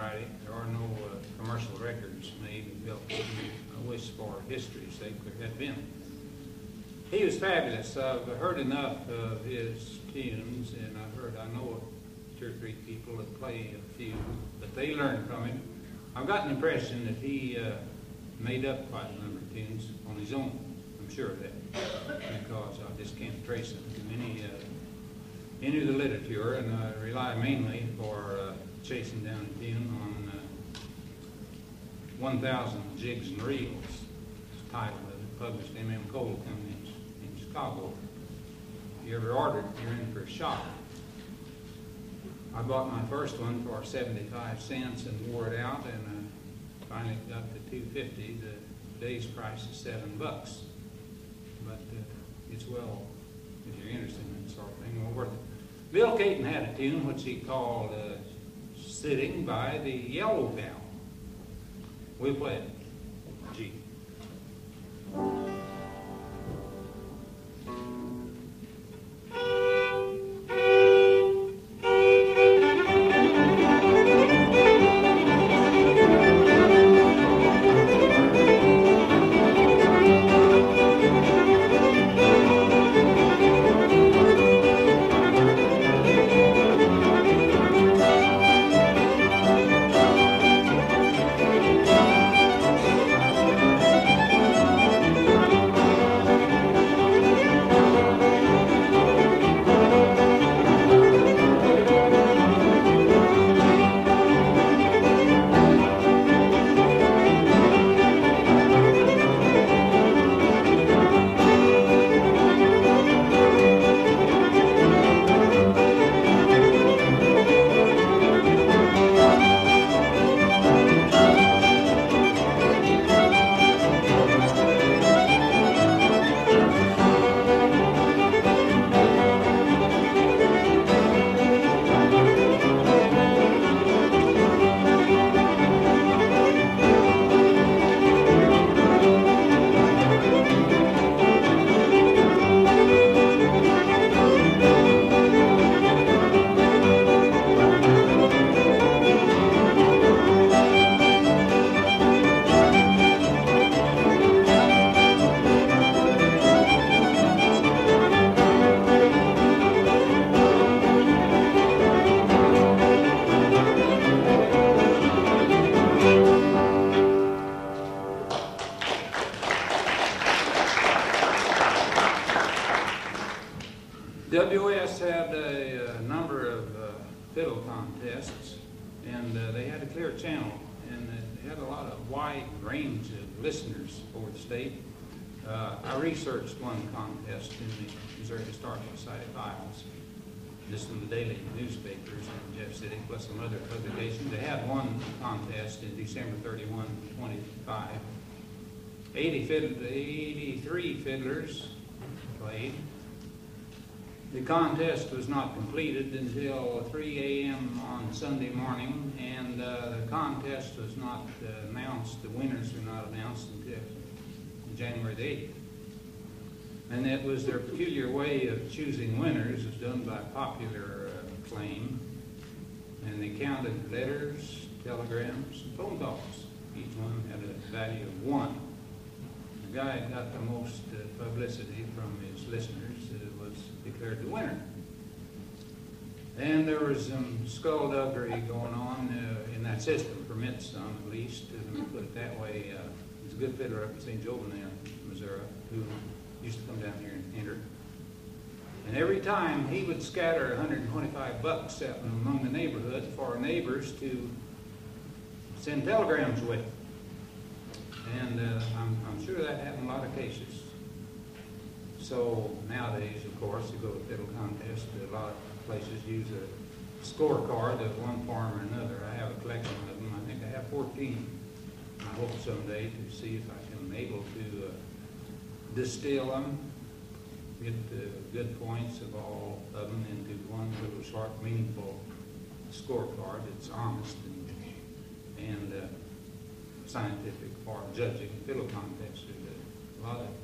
songwriting. There are no uh, commercial records made in Bill Keaton. I wish for history's sake there had been. He was fabulous. I've heard enough of his tunes, and I've heard, I know two or three people that play a few, but they learned from him. I've got an impression that he uh, made up quite a number of tunes on his own. I'm sure of that, because I just can't trace them to any, uh, any of the literature, and I rely mainly for uh, chasing down a tune on uh, one thousand Jigs and Reels. It's the title of it, published M M Cole coming in, in Chicago. If you ever ordered, you're in for a shock. I bought my first one for seventy-five cents and wore it out, and uh, finally got to two fifty. The day's price is seven bucks. But uh, it's well, if you're interested in that sort of thing, well worth it. Bill Keaton had a tune which he called uh, Sitting by the Yellow Cow. We'll play it. G. W S had a, a number of uh, fiddle contests, and uh, they had a clear channel, and they had a lot of wide range of listeners over the state. Uh, I researched one contest in the Missouri Historical Society files, just in the daily newspapers in Jeff City, plus some other publications. They had one contest in December thirty-first, twenty-five. eighty fiddle, eighty-three fiddlers played. The contest was not completed until three A M on Sunday morning, and uh, the contest was not uh, announced, the winners were not announced until January the eighth. And it was their peculiar way of choosing winners. It was done by popular uh, claim, and they counted letters, telegrams, and phone calls. Each one had a value of one. The guy that got the most uh, publicity from his listeners uh, was declared the winner. And there was some skullduggery going on uh, in that system, permits some at least. Uh, let me put it that way. Uh, there's a good fiddler up in Saint Joveniel, Missouri, who used to come down here and enter. And every time he would scatter one hundred twenty-five bucks out among the neighborhood for neighbors to send telegrams with. And uh, I'm, I'm sure that happened in a lot of cases. So nowadays, of course, you go to fiddle contests, a lot of places use a scorecard of one form or another. I have a collection of them. I think I have fourteen. I hope someday to see if I can able to uh, distill them, get the good points of all of them into one little short, meaningful scorecard that's honest and, and uh, scientific for judging fiddle contests. There's a lot of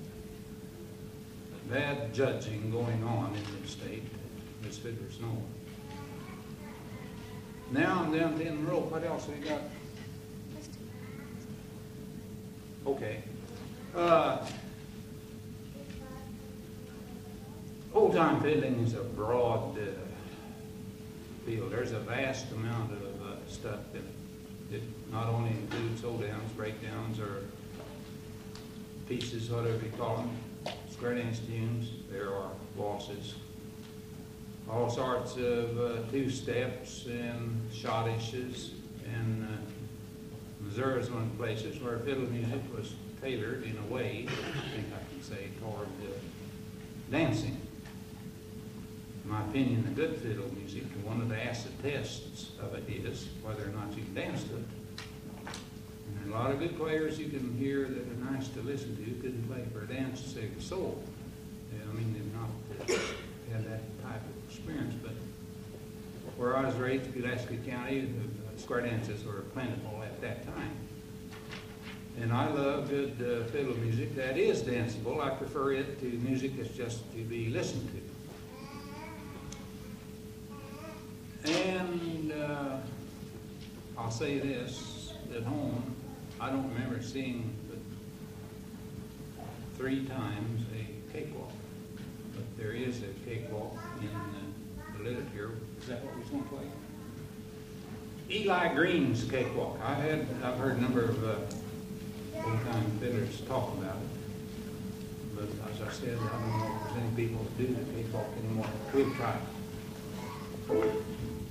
bad judging going on in this state, as fiddlers know. Now I'm down to the row. What else we got? Okay. Uh, old time fiddling is a broad uh, field. There's a vast amount of uh, stuff that it not only includes hold downs, breakdowns, or pieces, whatever you call them, square dance tunes. There are waltzes, all sorts of uh, two steps and schottisches, and uh, Missouri is one of the places where fiddle music was tailored in a way, I think I can say, toward uh, dancing. In my opinion, the good fiddle music, one of the acid tests of it is whether or not you can dance to it. And a lot of good players you can hear that are nice to listen to couldn't play for a dance to save the soul. I mean, they've not uh, had that type of experience, but where I was raised, Pulaski County, the square dances were plentiful at that time. And I love good uh, fiddle music that is danceable. I prefer it to music that's just to be listened to. And uh, I'll say this, at home, I don't remember seeing but three times a cakewalk. But there is a cakewalk in uh, the literature. Is that what we're going to play? Eli Green's cakewalk. I've had, I've heard a number of uh, old-time fiddlers talk about it. But as I said, I don't know if there's any people that do the cakewalk anymore. We'll try it.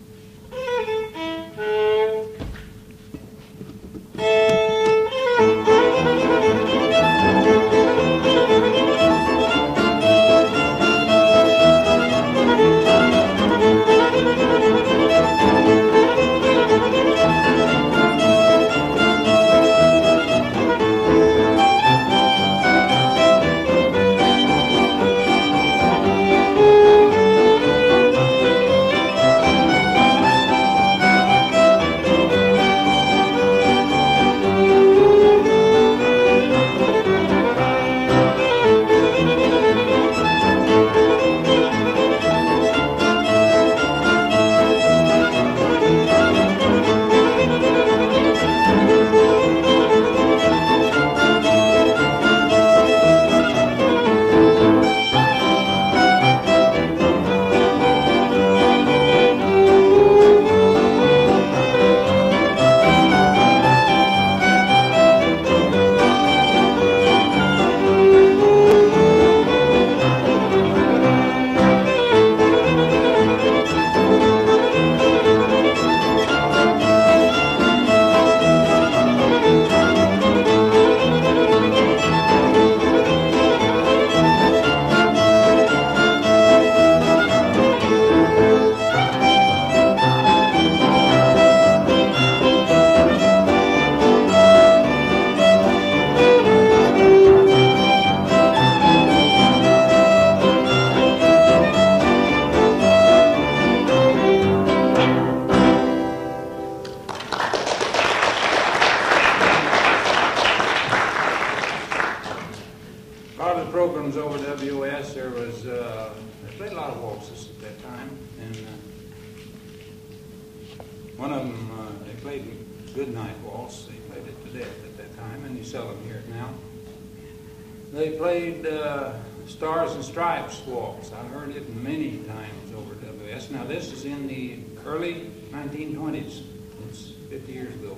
nineteen twenties. It's fifty years ago.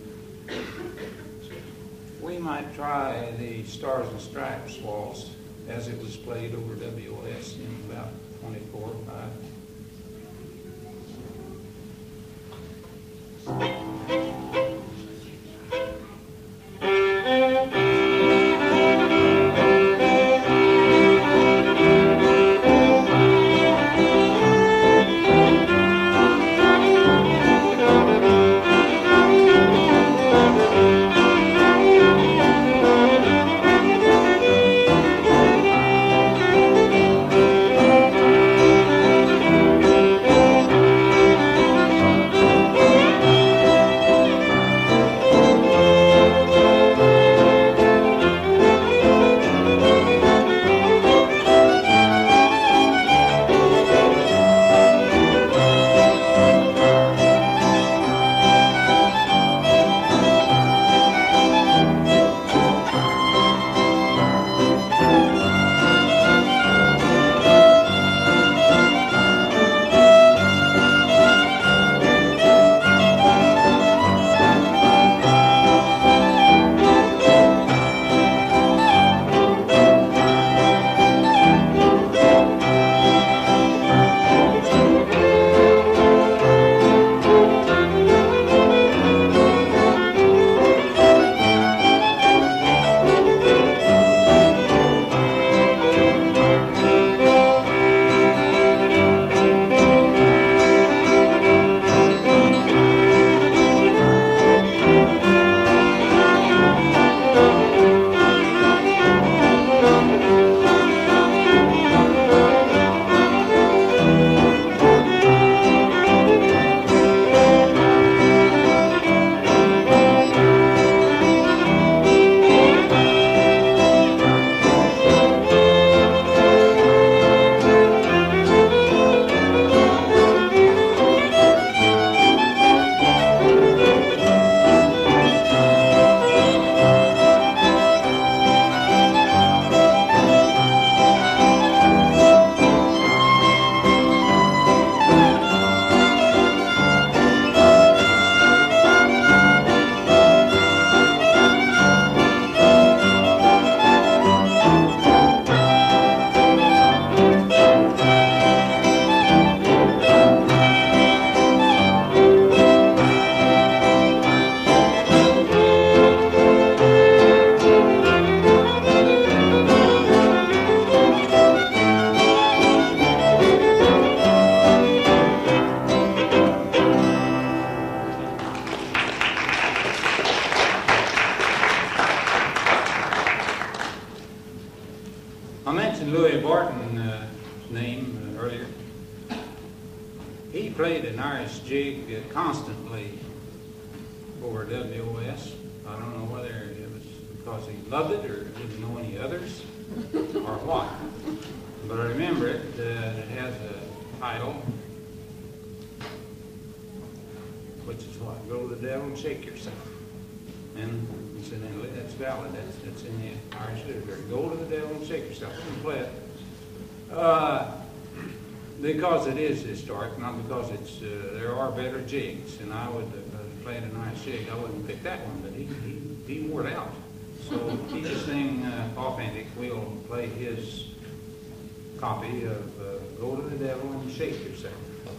We might try the Stars and Stripes waltz as it was played over W O S in about twenty-four or five. Thank you. mentioned Louis Barton's uh, name uh, earlier. He played an Irish jig uh, constantly for W O S. I don't know whether it was because he loved it or didn't know any others or what. But I remember it. Uh, it has a title, which is what? Go to the devil and shake yourself. And incidentally, that's valid. That's, that's in the Irish literature. Go to the devil and shake yourself. And play it. Uh, because it is historic, not because it's, uh, there are better jigs. And I would have uh, played a nice jig. I wouldn't pick that one, but he, he, he wore it out. So to keep this thing uh, authentic, we'll play his copy of uh, Go to the Devil and Shake Yourself.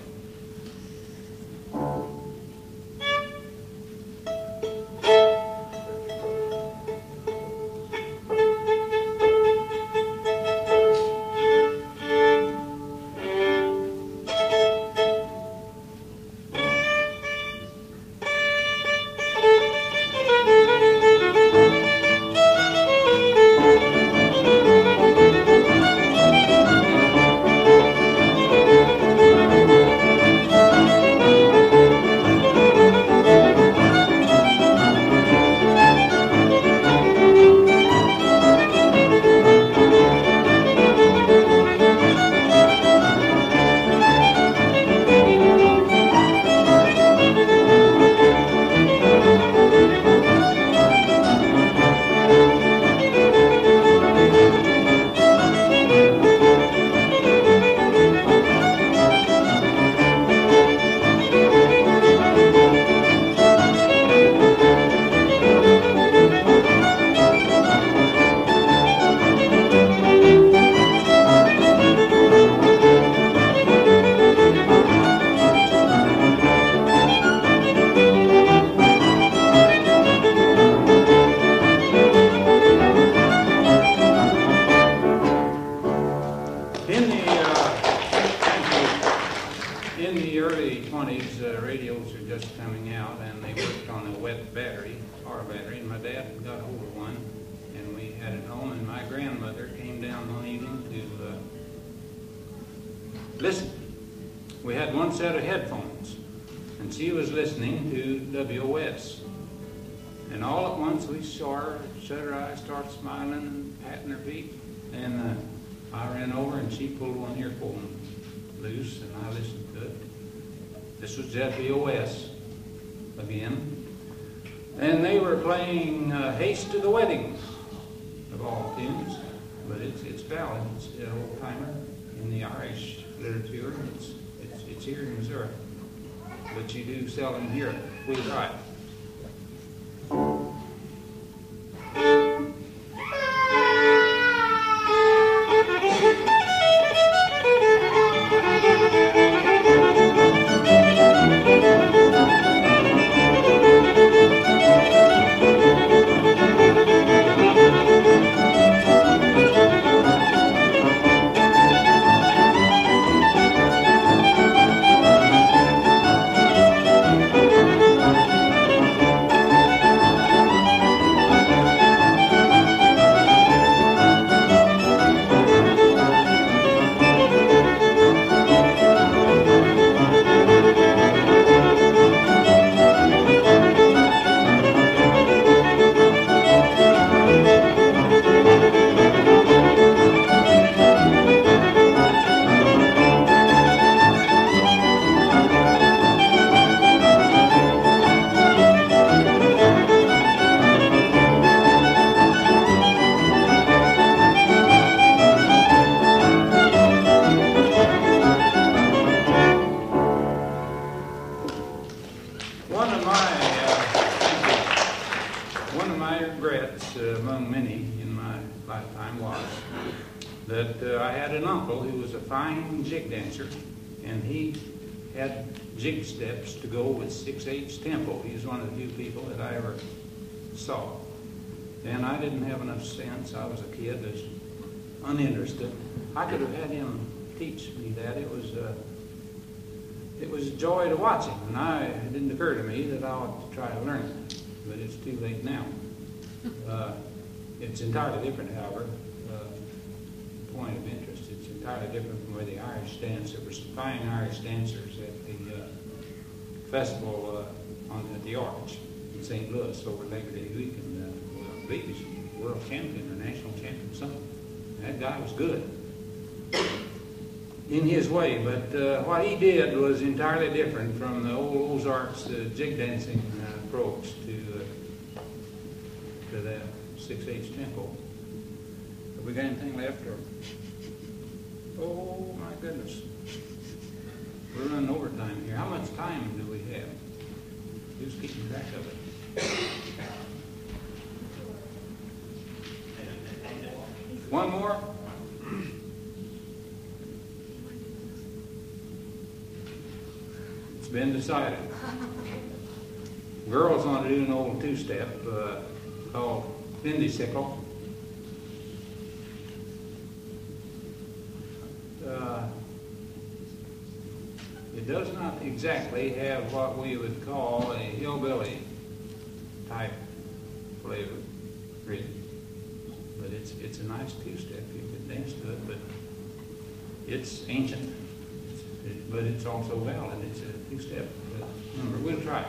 Listen, we had one set of headphones, and she was listening to W O S. And all at once we saw her, shut her eyes, start smiling and patting her feet. And uh, I ran over and she pulled one earphone loose and I listened to it. This was W O S again. And they were playing uh, Haste to the Wedding, of all tunes. But it's, it's valid. It's an old timer in the Irish literature. It's, it's, it's here in Missouri. But you do seldom hear it. We try. Steps to go with six eighths tempo. He's one of the few people that I ever saw. And I didn't have enough sense. I was a kid that's uninterested. I could have had him teach me that. It was uh, it was a joy to watch him. And I, it didn't occur to me that I ought to try to learn it. But it's too late now. Uh, it's entirely different, however. Uh, point of interest. It's entirely different from where the Irish dance. There were some fine Irish dancers at the uh, festival uh, on at the Arch in Saint Louis over Labor Day weekend. Uh, I believe he was world champion or national champion, something. That guy was good in his way, but uh, what he did was entirely different from the old Ozarks uh, jig dancing uh, approach to uh, to that six eight tempo. Have we got anything left? Or oh my goodness, we're running overtime here. How much time do we have? Who's keeping track of it? One more. It's been decided. Girls want to do an old two-step uh, called Windy Sickle. Uh, it does not exactly have what we would call a hillbilly type flavor, really. But it's it's a nice two-step. You can dance to it, but it's ancient. It's, it, but it's also valid. It's a two-step number. We'll try it.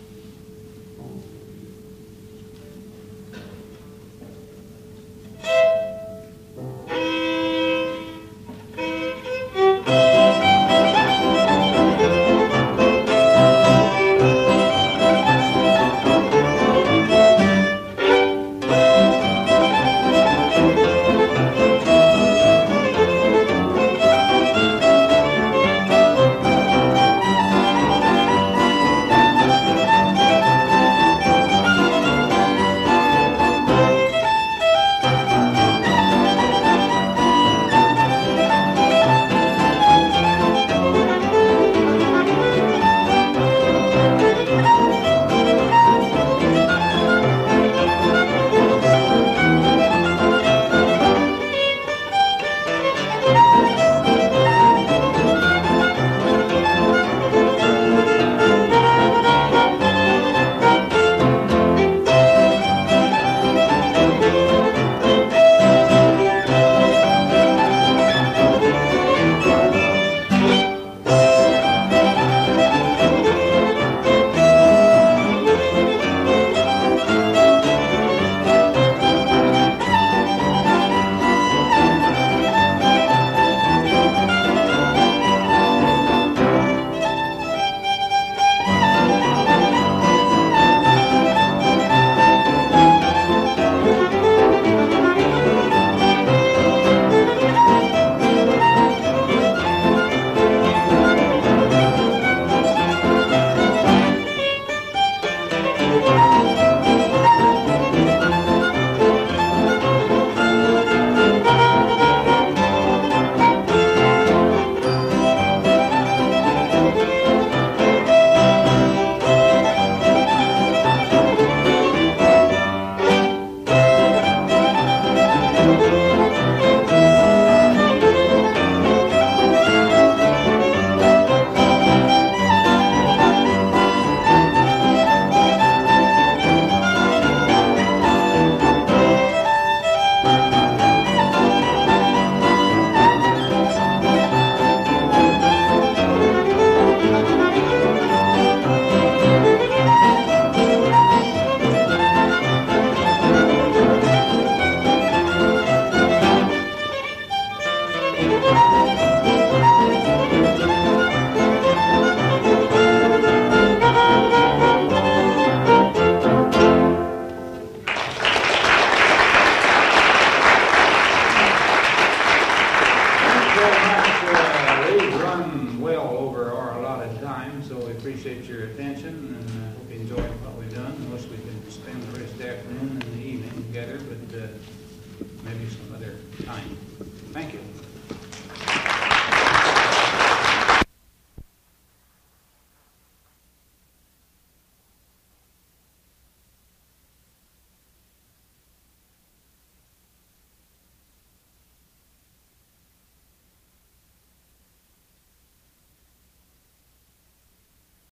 appreciate your attention, and I uh, hope you enjoy what we've done. I wish we could spend the rest of the afternoon and the evening together, but uh, maybe some other time. Thank you.